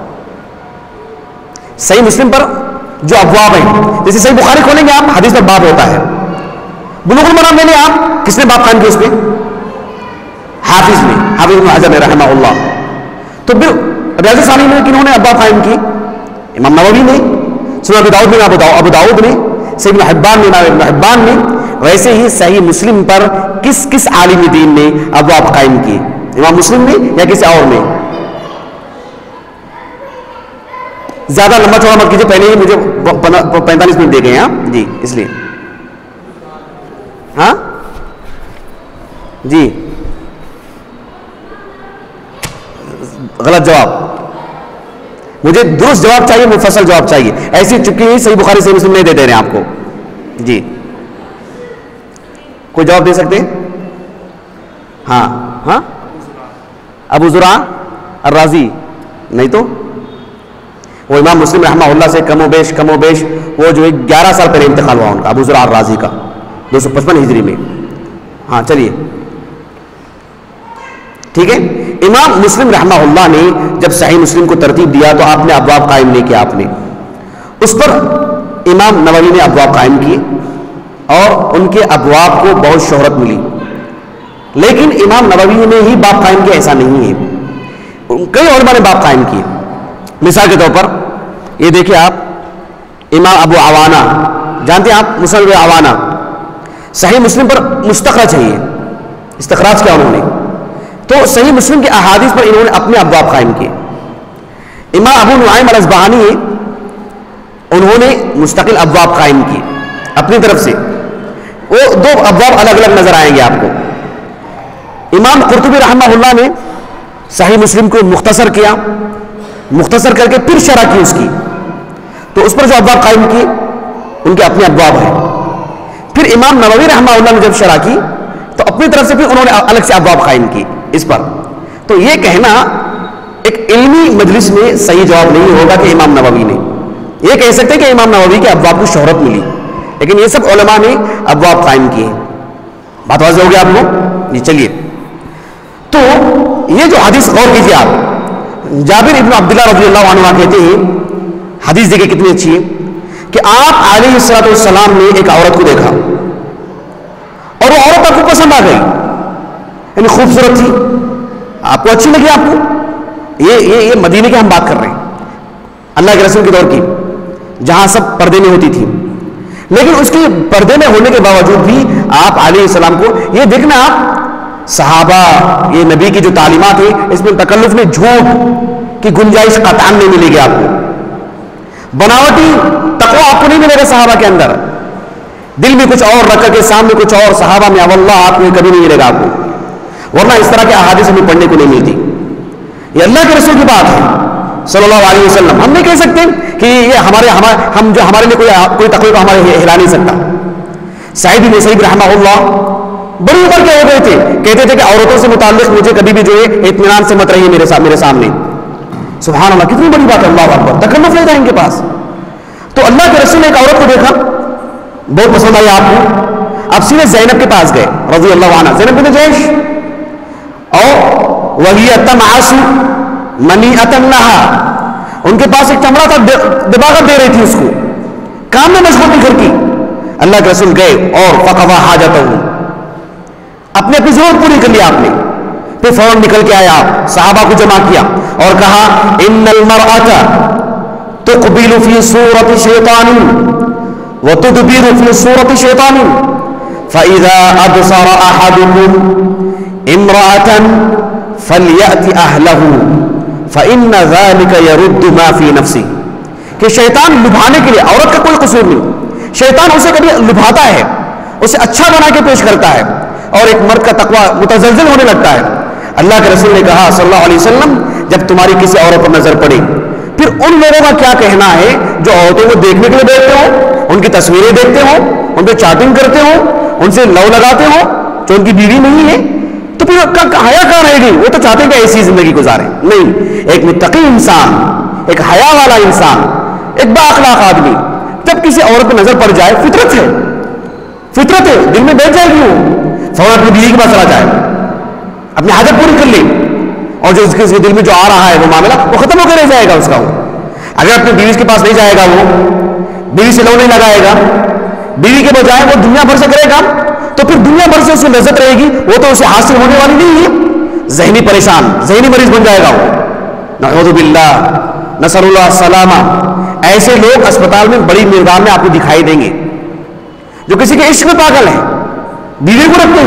صحیح مسلم پر جو ابواب ہیں، جیسے صحیح بخاری کھولیں گے آپ، حدیث پر باب ہوتا ہے. بلوغ المرام لے لیں آپ، کس نے باب قائم کیا اس پہ؟ حافظ ابن حجر نے رحمہ اللہ. تو پھر ریاض الصالحین میں کنہوں نے ابواب قائم کی؟ امام نووی نے، سنن ابی داؤد میں ابو داؤد نے، صحیح ابن حبان میں ابن حبان نے. ویسے ہی صحیح مسلم پر کس عالم دین نے ابواب قائم کیے؟ امام مسلم نے یا کسی اور نے؟ زیادہ لمبا چوڑا مت کیجیے، پہلے ہی مجھے 45 منٹ دے گئے ہیں جی، اس لیے. ہاں جی، غلط جواب. مجھے درست جواب چاہیے، مفصل جواب چاہیے. ایسی چپکی ہی صحیح بخاری صحیح مسلم نہیں دے رہے ہیں آپ کو جی. کوئی جواب دے سکتے ہیں؟ ہاں ابو زرع الرازی نہیں تو وہ امام مسلم رحمہ اللہ سے کم و بیش وہ جو 11 سال پہلے انتقال ہوا ان کا، ابو زرع الرازی کا 255 ہجری میں. ہاں چلیے ٹھیک ہے. امام مسلم رحمہ اللہ نے جب صحیح مسلم کو ترتیب دیا تو آپ نے ابواب قائم نہیں کیا، آپ نے اس پر امام نووی نے ابواب قائم کیے اور ان کے ابواب کو بہت شہرت ملی. لیکن امام نووی نے ہی باب قائم کیا ایسا نہیں ہے، کئی علماء نے باب قائم کیے. مثال کے طور پر یہ دیکھیں آپ، امام ابو عوانہ، جانتے ہیں آپ مسند عوانہ، صحیح مسلم پر مستخرج ہے، یہ استخراج کیا انہوں نے، تو صحیح مسلم کے احادیث پر انہوں نے اپنے ابواب قائم کیے. امام ابو نعیم الاصبہانی ہے، انہوں نے مستقل ابواب قائم کیے اپنی طرف سے. وہ 2 ابواب الگ الگ نظر آئیں گے آپ کو. امام قرطبی رحمہ اللہ نے صحیح مسلم کو مختصر کیا، مختصر کر کے پھر شرح کی اس کی، تو اس پر جو ابواب قائم کیے ان کے اپنے ابواب ہیں. پھر امام نووی رحمہ اللہ نے جب شرح کی تو اپنی طرف سے پھر انہوں نے الگ سے ابواب قائم کی اس پر. تو یہ کہنا ایک علمی مجلس میں صحیح جواب نہیں ہوگا کہ امام نووی نے. یہ کہہ سکتے ہیں کہ امام نووی کے ابواب کو شہرت ملی، لیکن یہ سب علماء نے ابواب قائم کیے. بات واضح ہو گیا آپ کو؟ جی چلیے. تو یہ جو حدیث غور کیجیے آپ، جابر ابن عبداللہ رضی اللہ عنہ کہتے ہیں، حدیث دیکھیں کتنی اچھی ہے، کہ آپ علیہ الصلوۃ والسلام نے ایک عورت کو دیکھا اور وہ عورت آپ کو پسند آ گئی، یعنی خوبصورت تھی، آپ کو اچھی لگی. آپ کو یہ مدینے کی ہم بات کر رہے ہیں، اللہ کے رسول کے دور کی، جہاں سب پردے میں ہوتی تھی. لیکن اس کے پردے میں ہونے کے باوجود بھی آپ علیہ السلام کو یہ دیکھنا، آپ صحابہ یہ نبی کی جو تعلیمات ہیں اس میں تکلف میں جھوٹ کی گنجائش قطعاً نہیں ملے گی. آپ کو بناوٹی تقوی آپ کو نہیں ملے گا صحابہ کے اندر، دل میں کچھ اور رکھ کے سامنے کچھ اور، صحابہ میں واللہ آپ کو کبھی نہیں ملے گا آپ کو. ورنہ اس طرح کے احادیث ہمیں پڑھنے کو نہیں ملتی. یہ اللہ کے رسول کی بات ہے صلی اللہ علیہ وسلم. ہم نہیں کہہ سکتے کہ یہ ہمارے لیے کوئی تقوی کو ہمارے ہلا نہیں سکتا. سعید بن مسیب رحمہ اللہ بڑی عمر کے ہو گئے تھے، کہتے تھے کہ عورتوں سے متعلق مجھے کبھی بھی جو ہے اطمینان سے مت رہیے میرے سامنے. سبحان اللہ، کتنی بڑی بات ہے، اللہ اکبر، تکلف نہیں تھا ان کے پاس. تو اللہ کے رسول نے ایک عورت کو دیکھا، بہت پسند آئی آپ کو. آپ سیدھے زینب کے پاس گئے رضی اللہ عنہ، زینب بنت جحش، اور وہی تمعص منیئۃ لها، ان کے پاس ایک چمڑا تھا، دباغت دے رہی تھی اس کو، کام میں مشغول تھی گھر کی. اللہ کے رسول گئے اور فقضى حاجته، اپنی ضرورت پوری کر لیا آپ نے. پھر فوراً نکل کے آیا، آپ صحابہ کو جمع کیا اور کہا ان المرأة تقبل فی صورت شیطان وتدبر فی صورت شیطان فإذا أبصر أحدكم امرأة فليأت أهله فإن ذلك يرد ما في نفسه. کہ شیطان لبھانے کے لیے، عورت کا کوئی قصور نہیں، شیطان اسے کبھی لبھاتا ہے، اسے اچھا بنا کے پیش کرتا ہے، اور ایک مرد کا تقوی متزلزل ہونے لگتا ہے. اللہ کے رسول نے کہا صلی اللہ علیہ وسلم، جب تمہاری کسی عورت پر نظر پڑے، پھر ان لوگوں کا کیا کہنا ہے جو عورتوں کو دیکھنے کے لیے بیٹھتے ہوں، ان کی تصویریں دیکھتے ہوں، ان پہ چیٹنگ کرتے ہوں، ان سے لو لگاتے ہوں، جو ان کی بیوی نہیں ہے، تو پھر حیا کہاں رہے گی؟ وہ تو چاہتے ہیں کہ ایسی زندگی گزاریں. نہیں، ایک متقی انسان، ایک حیا والا انسان، ایک با اخلاق آدمی جب کسی عورت پہ نظر پڑ جائے، فطرت ہے، دل میں بیٹھ جائے گی، وہ فوراً اپنی بیوی کے پاس چلا جائے، اپنی حاجت پوری کر لے، اور جو اس کے دل میں جو آ رہا ہے وہ معاملہ وہ ختم ہو کے رہ جائے گا اس کا. وہ اگر اپنی بیوی کے پاس نہیں جائے گا، وہ بیوی سے لو نہیں لگائے گا، بیوی کے بجائے وہ دنیا بھر سے کرے گا، تو پھر دنیا بھر سے اسے لذت رہے گی، وہ تو اسے حاصل ہونے والی نہیں ہے. ذہنی پریشان، ذہنی مریض بن جائے گا وہ، نعوذ باللہ، نسأل اللہ السلامہ. ایسے لوگ اسپتال میں بڑی مقدار میں آپ کو دکھائی دیں گے، جو کسی کے عشق میں پاگل ہیں، بیوی کو رکھتے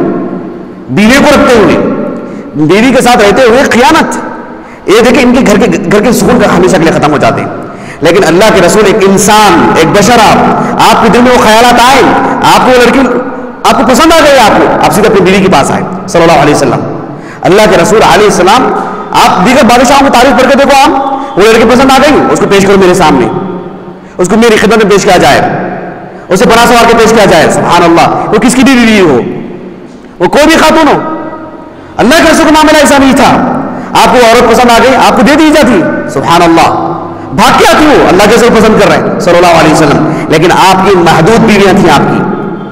ہوئے بیوی کے ساتھ رہتے ہوئے خیانت. یہ دیکھیں ان کے گھر کے سکون کا ہمیشہ کے لیے ختم ہو جاتے ہیں. لیکن اللہ کے رسول ایک انسان، ایک بشر، آپ کے دل میں وہ خیالات آئے، آپ کو وہ لڑکی آپ کو پسند آ گئی، آپ سیدھے اپنی بیوی کے پاس آئے صلی اللہ علیہ وسلم. اللہ کے رسول علیہ السلام، آپ دیگر بادشاہوں کی تعریف کر کے دیکھو، آپ وہ لڑکی پسند آ گئی، اس کو پیش کرو میرے سامنے، اس کو میری خدمت میں پیش کیا جائے، اسے بنا سوار کے پیش کیا جائے. سبحان اللہ، وہ کس کی بھی بیوی ہو، وہ کوئی بھی خاتون ہو. اللہ کے رسول کا معاملہ ایسا نہیں تھا. آپ کو عورت پسند آ گئی، آپ کو دے دی جاتی، سبحان اللہ، بھاگ کے آتی ہو، اللہ کے رسول پسند کر رہے ہیں صلی اللہ علیہ وسلم. لیکن آپ کی محدود بیویاں تھیں، آپ کی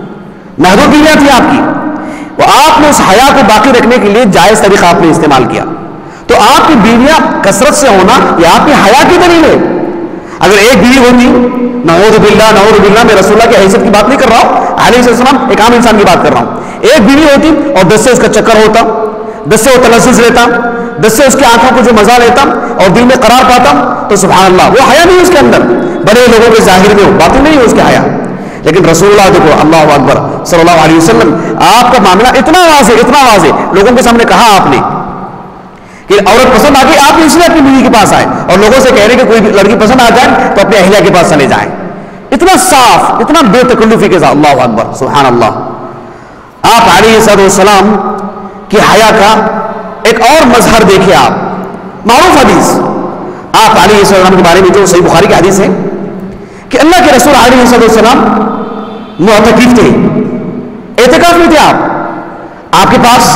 وہ آپ نے اس حیا کو باقی رکھنے کے لیے جائز طریقہ آپ نے استعمال کیا. تو آپ کی بیویاں کثرت سے ہونا یہ آپ کی حیا کی دلیل ہے. اگر ایک بیوی ہوتی، نعوذ باللہ، میں رسول اللہ کی حیثیت کی بات نہیں کر رہا ہوں، علیہ السلام ایک عام انسان کی بات کر رہا ہوں. ایک بیوی ہوتی اور 10 سے اس کا چکر ہوتا، 10 سے وہ تلذذ لیتا، 10 سے اس کی آنکھوں کو جو مزہ لیتا اور دل میں قرار پاتا، تو سبحان اللہ وہ حیا نہیں اس کے اندر. بڑے لوگوں کے ظاہر میں باطن نہیں ہے اس کے حیا. لیکن رسول اللہ دیکھو، اللہ اکبر صلی اللہ علیہ وسلم، آپ کا معاملہ اتنا واضح لوگوں کے سامنے کہا آپ نے کہ عورت پسند آ گئی، آپ اس لیے اپنی بیوی کے پاس آئے، اور لوگوں سے کہہ رہے کہ کوئی لڑکی پسند آ جائے تو اپنے اہلیہ کے پاس چلے جائیں. اتنا صاف، اتنا بے تکلفی کے ساتھ، اللہ اکبر سبحان اللہ. آپ علیہ السلام کی حیا کا ایک اور مظہر دیکھیں. آپ معروف حدیث، آپ علیہ السلام کے بارے میں جو صحیح بخاری کی حدیث ہے کہ اللہ کے رسول علیہ السلام معتکف تھے، اعتکاف میں تھے آپ کے پاس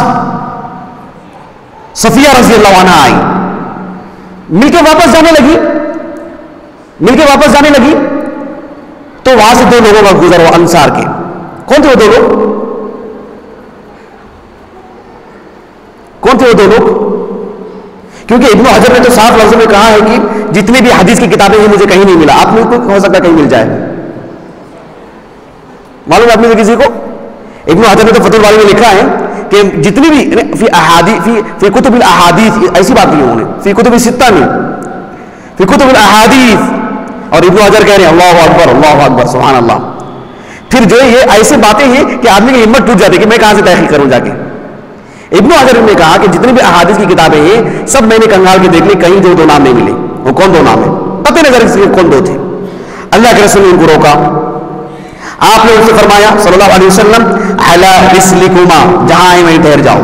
صفیہ رضی اللہ عنہا آئی، مل کے واپس جانے لگی تو وہاں سے 2 لوگوں کا گزر ہوا انصار کے. کون تھے وہ 2 لوگ؟ کیونکہ ابن حجر نے تو صاف لفظوں میں کہا ہے کہ جتنی بھی حدیث کی کتابیں ہیں مجھے کہیں نہیں ملا. آپ کو ہو سکتا ہے کہیں مل جائے، معلوم ہے آپ نے کسی کو؟ ابن حجر نے تو فتح الباری میں لکھا ہے کہ جتنی بھی فی کتب الاحادیث، ایسی بات نہیں انہوں نے، فی کتب الستہ میں، فی کتب الاحادیث، اور ابن حجر کہہ رہے ہیں اللہ اکبر سبحان اللہ. پھر جو یہ ایسے باتیں ہیں کہ آدمی کی ہمت ٹوٹ جاتی ہے کہ میں کہاں سے تحقیق کروں جا کے. ابن حجر نے کہا کہ جتنی بھی احادیث کی کتابیں ہیں سب میں نے کنگال کے دیکھ لی، کہیں جو 2 نام نہیں ملے. وہ کون 2 نام ہے؟ قطع نظر اس کے کون 2 تھے. اللہ کے رسول نے ان کو روکا. آپ نے ان سے فرمایا صلی اللہ علیہ وسلم علی رسلکما، جہاں آئے وہیں ٹھہر جاؤ.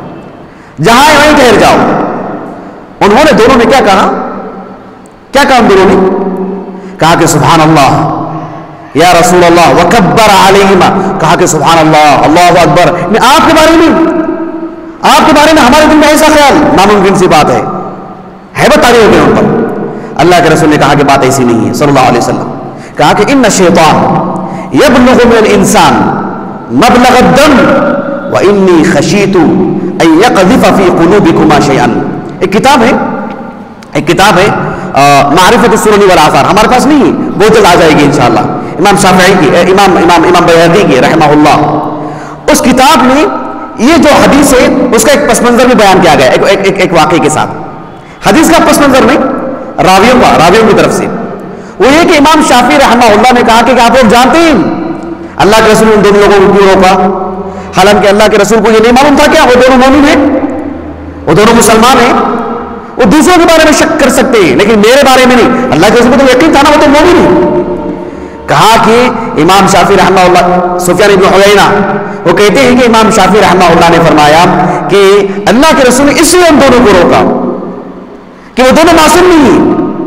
انہوں نے دونوں نے کیا کہا ان دونوں نے کہا کہ سبحان اللہ یا رسول اللہ، وکبر علیہما، کہا کہ سبحان اللہ، اللہ اکبر. آپ کے بارے میں ہمارے دل میں ایسا خیال ناممکن سی بات ہے، ہیبت آ رہی ہوگی ان پر. اللہ کے رسول نے کہا کہ بات ایسی نہیں ہے صلی اللہ علیہ وسلم. کہا کہ ان الشیطان یبلغ من الانسان مبلغ الدم وانی خشیت ان یقذف فی قلوبکما شیئا. ایک کتاب ہے معرفت السنن والآثار، ہمارے پاس نہیں ہے، بہت جلد آ جائے گی انشاءاللہ. امام شافعی کی، امام بیہقی کی رحمہ اللہ، اس کتاب میں یہ جو حدیث ہے اس کا ایک پس منظر بھی بیان کیا گیا ایک واقعے کے ساتھ. حدیث کا پس منظر میں راویوں کی طرف سے وہ یہ کہ امام شافعی رحمہ اللہ نے کہا کہ آپ لوگ جانتے ہیں اللہ کے رسول نے ان 2 لوگوں کو کیوں روکا؟ حالانکہ اللہ کے رسول کو یہ نہیں معلوم تھا کیا وہ دونوں مومن ہیں، وہ دونوں مسلمان ہیں. وہ دوسروں کے بارے میں شک کر سکتے ہیں لیکن میرے بارے میں نہیں. اللہ کے رسول کو تو یقین تھا نا وہ تو مومن ہیں. کہا کہ امام شافعی رحمہ اللہ، سفیان بن عیینہ وہ کہتے ہیں کہ امام شافعی رحمہ اللہ نے فرمایا کہ اللہ کے رسول نے اس لیے ان دونوں کو روکا کہ وہ دونوں معصوم نہیں ہیں.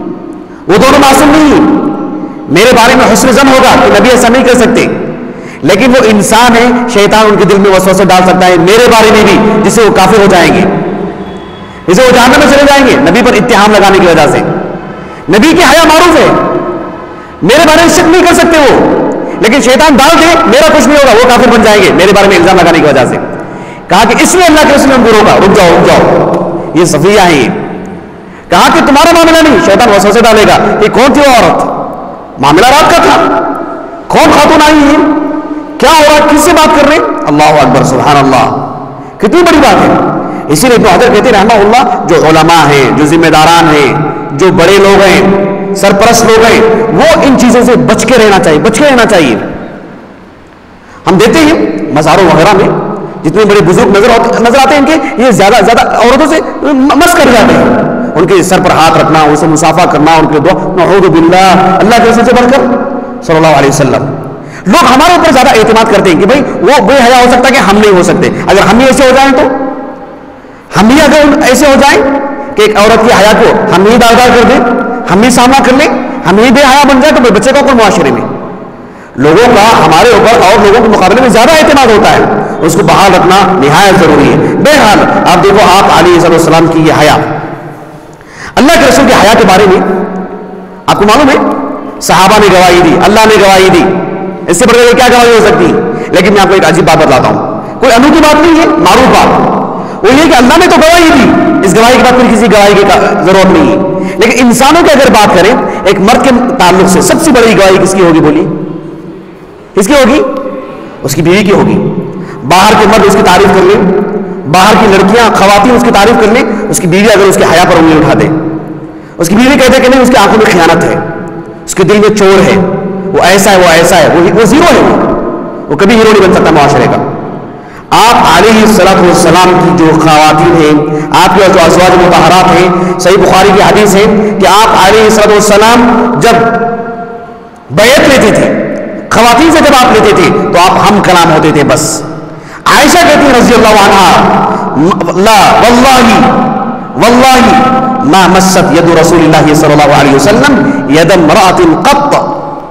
میرے بارے میں حسن ظن ہوگا کہ نبی ایسا نہیں کر سکتے، لیکن وہ انسان ہے، شیطان ان کے دل میں وسوسے ڈال سکتا ہے میرے بارے میں بھی، جس سے وہ کافر ہو جائیں گے، جسے وہ جہنم میں چلے جائیں گے نبی پر اتہام لگانے کی وجہ سے. نبی کی حیا معروف ہے، میرے بارے میں شک نہیں کر سکتے وہ، لیکن شیطان ڈال دے میرا کچھ نہیں ہوگا، وہ کافر بن جائیں گے میرے بارے میں الزام لگانے کی وجہ سے. کہا کہ اس لیے اللہ کے رسول نے ان کو روکا، رک جاؤ یہ صفیہ ہیں. کہا کہ تمہارا معاملہ نہیں، شیطان وسوسے ڈالے گا. یہ کون تھی وہ عورت؟ معاملہ رات کا تھا. کون خاتون آئی ہے؟ کیا ہو رہا؟ کس سے بات کر رہے ہیں؟ اللہ اکبر سبحان اللہ، کتنی بڑی بات ہے. اسی لیے ابن حجر کہتے ہیں رحمہ اللہ جو علماء ہیں، جو ذمہ داران ہیں، جو بڑے لوگ ہیں، سرپرست لوگ ہیں، وہ ان چیزوں سے بچ کے رہنا چاہیے. ہم دیکھتے ہیں مزاروں وغیرہ میں جتنے بڑے بزرگ نظر آتے ہیں ان کے، یہ زیادہ عورتوں سے مس کر جاتے ہیں. ان کے سر پر ہاتھ رکھنا، ان سے مصافحہ کرنا، ان کے دعا نعوذ باللہ، اللہ کے رسول سے بڑھ کر صلی اللہ علیہ وسلم. لوگ ہمارے اوپر زیادہ اعتماد کرتے ہیں کہ بھائی وہ بے حیا ہو سکتا ہے کہ ہم نہیں ہو سکتے. اگر ہم ہی ایسے ہو جائیں تو ہم ہی اگر ایسے ہو جائیں کہ ایک عورت کی حیا کو ہم ہی داغدار کر دیں، ہم ہی سامنا کر لیں، ہم ہی بے حیا بن جائے تو بچے کا کوئی معاشرے میں لوگوں کا ہمارے اوپر اور لوگوں کے مقابلے میں زیادہ اعتماد ہوتا ہے. اس کو بحال رکھنا نہایت ضروری ہے. بہرحال آپ دیکھو آپ علیہ السلام کی یہ حیا، اللہ کے رسول کی حیا کے بارے میں آپ کو معلوم ہے صحابہ نے گواہی دی، اللہ نے گواہی دی، اس سے بڑھ کر کیا گواہی ہو سکتی ہے. لیکن میں آپ کو ایک عجیب بات بتلاتا ہوں، کوئی انوکھی بات نہیں ہے، معروف بات. وہ یہ کہ اللہ نے تو گواہی دی، اس گواہی کے بعد پھر کسی گواہی کی ضرورت نہیں ہے. لیکن انسانوں کی اگر بات کریں ایک مرد کے تعلق سے سب سے بڑی گواہی کس کی ہوگی؟ بولیے کس کی ہوگی؟ اس کی بیوی کی ہوگی. باہر کے مرد اس کی تعریف کر لیں، باہر کی لڑکیاں خواتین اس کی تعریف کر لیں، اس کی بیوی اگر اس کے حیا پر انگلی اٹھا دے، اس کی بیوی کہتے کہ نہیں اس کی آنکھوں میں خیانت ہے، اس کے دل میں چور ہے، وہ ایسا ہے، وہ زیرو ہے، وہ کبھی ہیرو نہیں بن سکتا معاشرے کا. آپ علیہ السلام کی جو خواتین ہیں، آپ کے جو ازواج مطہرات ہیں، صحیح بخاری کی حدیث ہے کہ آپ علیہ السلام جب بیعت لیتے تھے خواتین سے، جب آپ لیتے تھے تو آپ ہم کلام ہوتے تھے. بس عائشہ کہتی ہیں رضی اللہ عنہا، لا واللہ ما مست ید رسول اللہ صلی اللہ علیہ وسلم ید امرأۃ قط،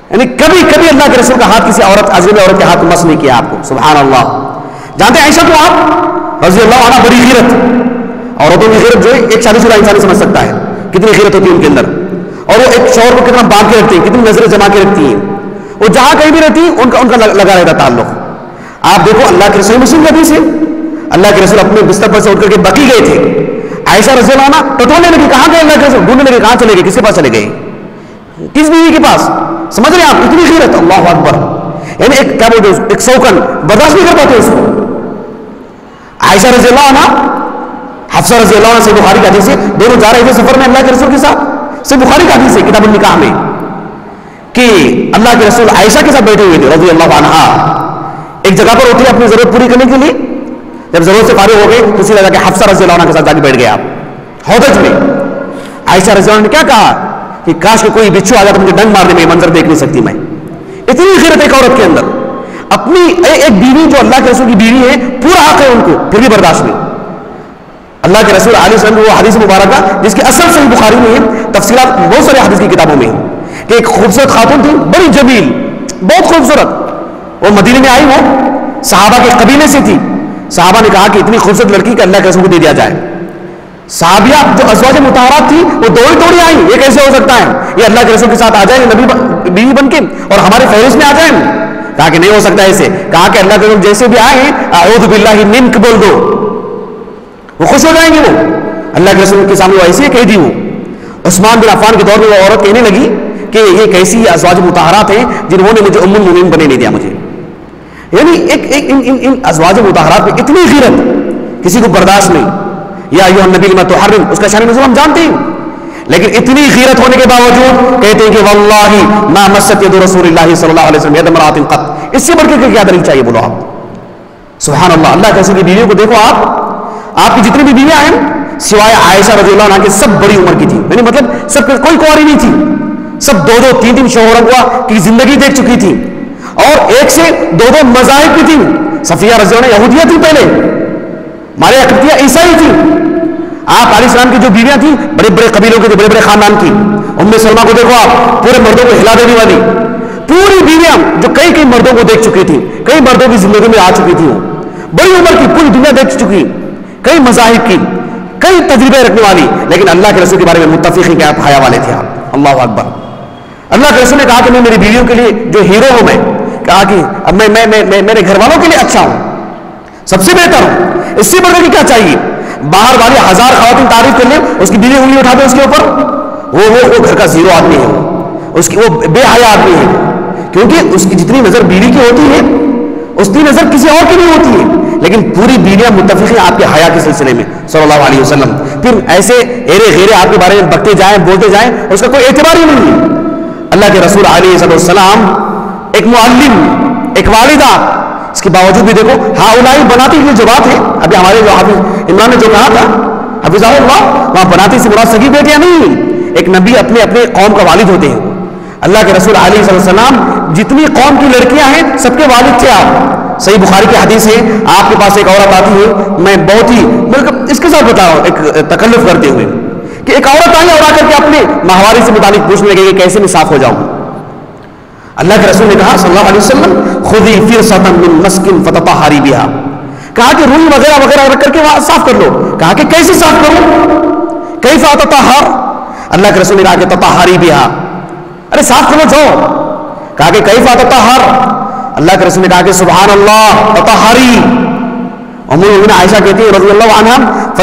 یعنی کبھی کبھی اللہ کے رسول کا ہاتھ کسی عورت اجنبی عورت کے ہاتھ مس نہیں کیا آپ کو. سبحان اللہ. جانتے ہیں عائشہ کو آپ رضی اللہ عنہ بڑی غیرت, عورتوں کی غیرت جو ہے ایک شادی شدہ انسان نہیں سمجھ سکتا ہے کتنی غیرت ہوتی ہے ان کے اندر, اور وہ ایک شوہر کو کتنا باندھ کے رکھتی ہیں, کتنی نظریں جما کے رکھتی ہیں, وہ جہاں کہیں بھی رہتی ہیں ان کا لگا رہتا تعلق. آپ دیکھو اللہ کے رسول مسلم حدیث ہے, اللہ کے رسول اپنے بستر پر سے اٹھ کر کے بقی گئے تھے, عائشہ رضی اللہ عنہ ٹٹولنے لگی, کہاں گئے اللہ کے رسول, ڈھونڈنے لگے کہاں چلے گئے, کس کے پاس چلے گئے, کس بیوی کے پاس. سمجھ رہے ہیں آپ اتنی غیرت, اللہ اکبر. یعنی ایک کیا بولتے ہیں ایک سوکن برداشت نہیں کر پاتے اس کو. عائشہ رضی اللہ عنہ حفصہ رضی اللہ عنہ سے بخاری کا حدیث ہے, دونوں جا رہے تھے سفر میں اللہ کے رسول کے ساتھ, سے بخاری کا حدیث ہے کتاب النکاح میں, کہ اللہ کے رسول عائشہ کے ساتھ بیٹھے ہوئے تھے رضی اللہ عنہا, ایک جگہ پر ہوتی ہے اپنی ضرورت پوری کرنے کے لیے, جب ضرورت سے فارغ ہو گئے تو اسی لگا کہ حفصہ رضی اللہ عنہ کے ساتھ جا کے بیٹھ گئے آپ حوض میں. عائشہ رضی اللہ عنہ نے کیا کہا کہ کاش کہ کوئی بچھو آ جاتا مجھے ڈنگ مارنے میں, منظر دیکھ نہیں سکتی میں. اتنی غیرت ایک عورت کے اندر, اپنی ایک بیوی جو اللہ کے رسول کی بیوی ہے پورا حق ہے ان کو, پھر بھی برداشت نہیں. اللہ کے رسول علیہ وسلم وہ حدیث مبارکہ جس کی اصل صحیح بخاری میں ہے, تفصیلات بہت سارے حدیث کی کتابوں میں ہیں, کہ ایک خوبصورت خاتون تھی بڑی جمیل, بہت خوبصورت, وہ مدینے میں آئی, وہ صحابہ کے قبیلے سے تھی. صحابہ نے کہا کہ اتنی خوبصورت لڑکی کہ اللہ کے رسول کو دے دیا جائے. صحابیہ جو ازواج مطہرات تھی وہ دوڑی آئی, یہ کیسے ہو سکتا ہے, یہ اللہ کے رسول کے ساتھ آ جائیں نبی بیوی بن کے اور ہمارے فہرست میں آ جائیں. کہا کہ نہیں ہو سکتا ایسے. کہا کہ اللہ کے رسول جیسے بھی آئے ہیں اعوذ باللہ منک بول دو, وہ خوش ہو جائیں گے. وہ اللہ کے رسول کے سامنے وہ ایسے کہہ دی. وہ عثمان بن عفان کے دور میں وہ عورت کہنے لگی کہ یہ کیسی ازواج مطہرات ہیں جنہوں نے مجھے ام المؤمنین بنے نہیں دیا مجھے. یعنی ان ازواج مطہرات میں اتنی غیرت, کسی کو برداشت نہیں. یا ایھا النبی لما تحرم, اس کا شان نزول ہم جانتے ہیں, لیکن اتنی غیرت ہونے کے باوجود کہتے ہیں کہ واللہ ما مست ید رسول اللہ صلی اللہ علیہ وسلم ید امرأۃ قط. اس سے بڑھ کے کیا دلیل چاہیے بولو آپ. سبحان اللہ. اللہ کے رسول کی بیویوں کو دیکھو آپ کی جتنی بھی بیویاں ہیں سوائے عائشہ رضی اللہ عنہ کی سب بڑی عمر کی تھی, یعنی مطلب سب کوئی کنواری نہیں تھی, سب 2-3 شوہروں کی زندگی دیکھ چکی تھی, اور ایک سے 2 مذاہب کی تھی. صفیہ رضی اللہ عنہ یہودیہ تھی, پہلے ماریا قبطیہ عیسائی تھی. آپ علیہ السلام کی جو بیویاں تھیں بڑے بڑے قبیلوں کی, بڑے بڑے خاندان کی. ام سلمہ کو دیکھو آپ, پورے مردوں کو ہلا دینے والی پوری بیویاں جو کئی مردوں کو دیکھ چکی تھی, کئی مردوں کی زندگی میں آ چکی تھی, وہ بڑی عمر کی, پوری دنیا دیکھ چکی, کئی مذاہب کی, کئی تجربے رکھنے والی, لیکن اللہ کے رسول کے بارے میں متفق ہیں کہ آپ حیا والے تھے آپ. اللہ اکبر. اللہ کے رسول نے کہا کہ میں میری بیویوں کے لیے جو ہیرو ہوں, میں کہا کہ اب میں میرے گھر والوں کے لیے اچھا ہوں, سب سے بہتر ہوں. اس سے بڑھ کر کیا چاہیے. باہر والی 1000 خواتین تعریف کر لیں, اس کی بیوی انگلی اٹھا دے اس کے اوپر, وہ گھر کا زیرو آدمی ہے, وہ بے حیا آدمی ہے, کیونکہ اس کی جتنی نظر بیوی کی ہوتی ہے اتنی نظر کسی اور کی نہیں ہوتی ہے. لیکن پوری بیویاں متفق ہیں آپ کے حیا کے سلسلے میں صلی اللہ علیہ وسلم. پھر ایسے ایرے غیرے آپ کے بارے میں بکتے جائیں, بولتے جائیں, اس کا کوئی اعتبار ہی نہیں ہے. اللہ کے رسول علیہ السلام ایک معلم, ایک والدہ, اس کے باوجود بھی دیکھو ہاؤلائی بناتی کی جو بات ہے, ابھی ہمارے جو حافظ عمران نے جو کہا تھا حفظہ اللہ, وہاں بناتی سے مراد سگی بیٹیاں نہیں, ایک نبی اپنے قوم کا والد ہوتے ہیں. اللہ کے رسول علیہ السلام جتنی قوم کی لڑکیاں ہیں سب کے والد تھے آپ. صحیح بخاری کی حدیث ہے, آپ کے پاس ایک عورت آتی ہے, میں بہت ہی اس کے ساتھ بتا رہا ہوں ایک تکلف کرتے ہوئے, کہ ایک عورت آئی اور آ کر کے اپنے ماہواری سے متعلق پوچھنے لگے کہ کیسے میں صاف ہو جاؤں. اللہ کے رسول نے کہا صلی اللہ علیہ وسلم خذی فرصۃ من مسک فتطہری بها, کہا کہ روئی وغیرہ وغیرہ رکھ کر کے وہاں صاف کر لو. کہا کہ کیسے صاف کروں, کیف اتطہر. اللہ کے رسول نے کہا کہ تطہری بها, ارے صاف کرو جاؤ. کہا کہ کیف اتطہر. اللہ کے رسول نے کہا کہ سبحان اللہ تطہری. ام المؤمنین عائشہ کہتی ہے رضی اللہ عنہا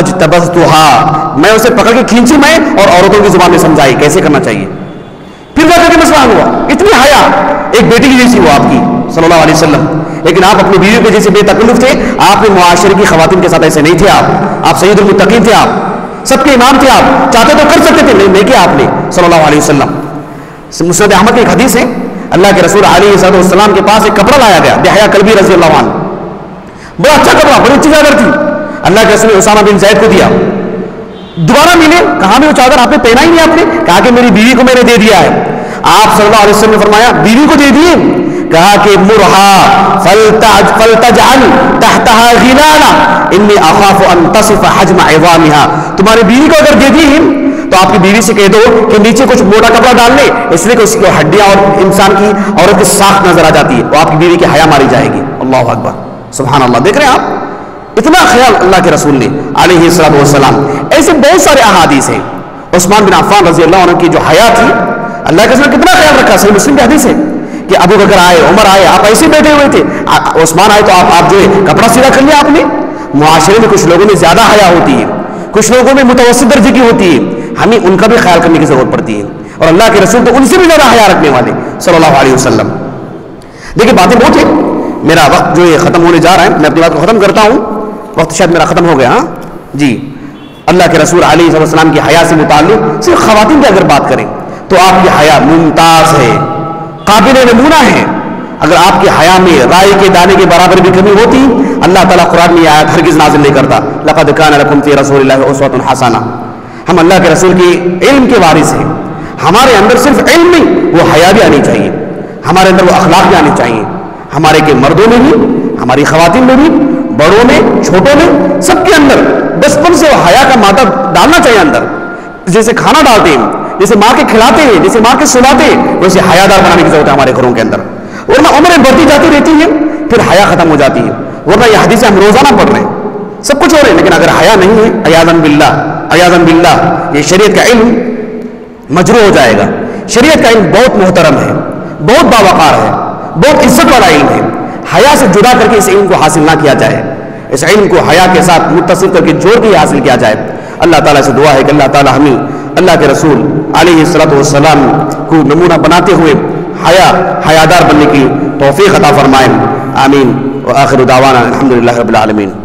فاجتبذتها, میں اسے پکڑ کے کھینچی میں اور عورتوں کی زبان میں سمجھائی کیسے کرنا چاہیے. پھر جا کر کے مسئلہ ہوا, اتنی حیا ایک بیٹی کی جیسی وہ آپ کی صلی اللہ علیہ وسلم. لیکن آپ اپنی بیوی کے جیسے بے تکلف تھے, آپ نے معاشرے کی خواتین کے ساتھ ایسے نہیں تھے. آپ سید المتقین تھے, آپ سب کے امام تھے, آپ چاہتے تو کر سکتے تھے, نہیں کیا آپ نے صلی اللہ علیہ وسلم. مسند احمد کی ایک حدیث ہے, اللہ کے رسول علیہ السلام کے پاس ایک کپڑا لایا گیا, دحیہ کلبی رضی اللہ عنہ, بڑا اچھا کپڑا, بڑی اچھی چادر تھی. اللہ کے رسول نے اسامہ بن زید کو دیا. دوبارہ ملے, کہاں میں وہ چادر آپ نے پہنا ہی نہیں, آپ نے کہا کہ میری بیوی کو میں نے دے دیا ہے. آپ صلی اللہ علیہ وسلم نے فرمایا بیوی کو دے دیے. کہا کہ مرہا فلتجعل تحتها غلالا انی اخاف ان تصف حجم عظامها, تمہاری بیوی کو اگر دے دی تو آپ کی بیوی سے کہہ دو کہ نیچے کچھ موٹا کپڑا ڈال لے، اس لیے کہ اس کی ہڈیاں اور انسان کی عورت کی ساخت نظر آ جاتی ہے، وہ آپ کی بیوی کی حیا ماری جائے گی۔ اللہ اکبر، سبحان اللہ۔ دیکھ رہے ہیں آپ، اتنا خیال اللہ کے رسول نے علیہ الصلوۃ والسلام۔ ایسے بہت سارے احادیث ہیں۔ عثمان بن عفان رضی اللہ عنہ کی جو حیا تھی، اللہ کے رسول نے کتنا خیال رکھا۔ صحیح مسلم کی حدیث ہے کہ ابو بکر آئے، عمر آئے، آپ ایسے بیٹھے ہوئے تھے، عثمان آئے تو آپ جو ہے کپڑا سیدھا کر لیا آپ نے۔ معاشرے میں کچھ لوگوں میں زیادہ حیا ہوتی ہے، کچھ لوگوں میں متوسط درجے کی ہوتی ہے، ہمیں ان کا بھی خیال کرنے کی ضرورت پڑتی ہے، اور اللہ کے رسول تو ان سے بھی زیادہ حیا رکھنے والے صلی اللہ علیہ وسلم۔ دیکھیں باتیں بہت ہیں، میرا وقت جو ہے ختم ہونے جا رہا ہے، میں اپنی بات کو ختم کرتا ہوں، وقت شاید میرا ختم ہو گیا۔ ہاں جی، اللہ کے رسول علیہ السلام کی حیا سے متعلق صرف خواتین کی اگر بات کریں تو آپ کی حیا ممتاز ہے، قابل نمونہ ہے۔ اگر آپ کی حیا میں رائے کے دانے کے برابر بھی کمی ہوتی، اللہ تعالیٰ قرآن میں آیات ہرگز نازل نہیں کرتا، لقد کان لکم فی رسول اللہ اسوۃ حسنہ۔ ہم اللہ کے رسول کی علم کے وارث ہیں، ہمارے اندر صرف علم نہیں، وہ حیا بھی آنی چاہیے، ہمارے اندر وہ اخلاق بھی آنے چاہیے، ہمارے کے مردوں میں بھی، ہماری خواتین میں بھی، بڑوں میں چھوٹوں میں، سب کے اندر بچپن سے وہ حیا کا مادہ ڈالنا چاہیے اندر۔ جیسے کھانا ڈالتے ہیں، جیسے ماں کے کھلاتے ہیں، جیسے ماں کے سلاتے ہیں، ویسے حیادار بنانے کی ضرورت ہے ہمارے گھروں کے اندر، ورنہ عمریں بڑھتی جاتی رہتی ہیں، پھر حیا ختم ہو جاتی ہے۔ ورنہ یہ حدیثیں ہم روزانہ پڑھ رہے ہیں، سب کچھ ہو رہے ہیں، لیکن اگر حیا نہیں ہے، عیاذاً باللہ عیاذاً باللہ، یہ شریعت کا علم مجروح ہو جائے گا۔ شریعت کا علم بہت محترم ہے، بہت باوقار ہے، بہت عزت والا علم ہے۔ حیا سے جدا کر کے اس علم کو حاصل نہ کیا جائے، اس علم کو حیا کے ساتھ متصل کر کے جوڑ کے حاصل کیا جائے۔ اللہ تعالیٰ سے دعا ہے کہ اللہ تعالیٰ ہمیں اللہ کے رسول علیہ الصلوۃ والسلام کو نمونہ بناتے ہوئے حیادار بننے کی توفیق عطا فرمائے۔ آمین۔ وآخر دعوانا الحمدللہ رب العالمین۔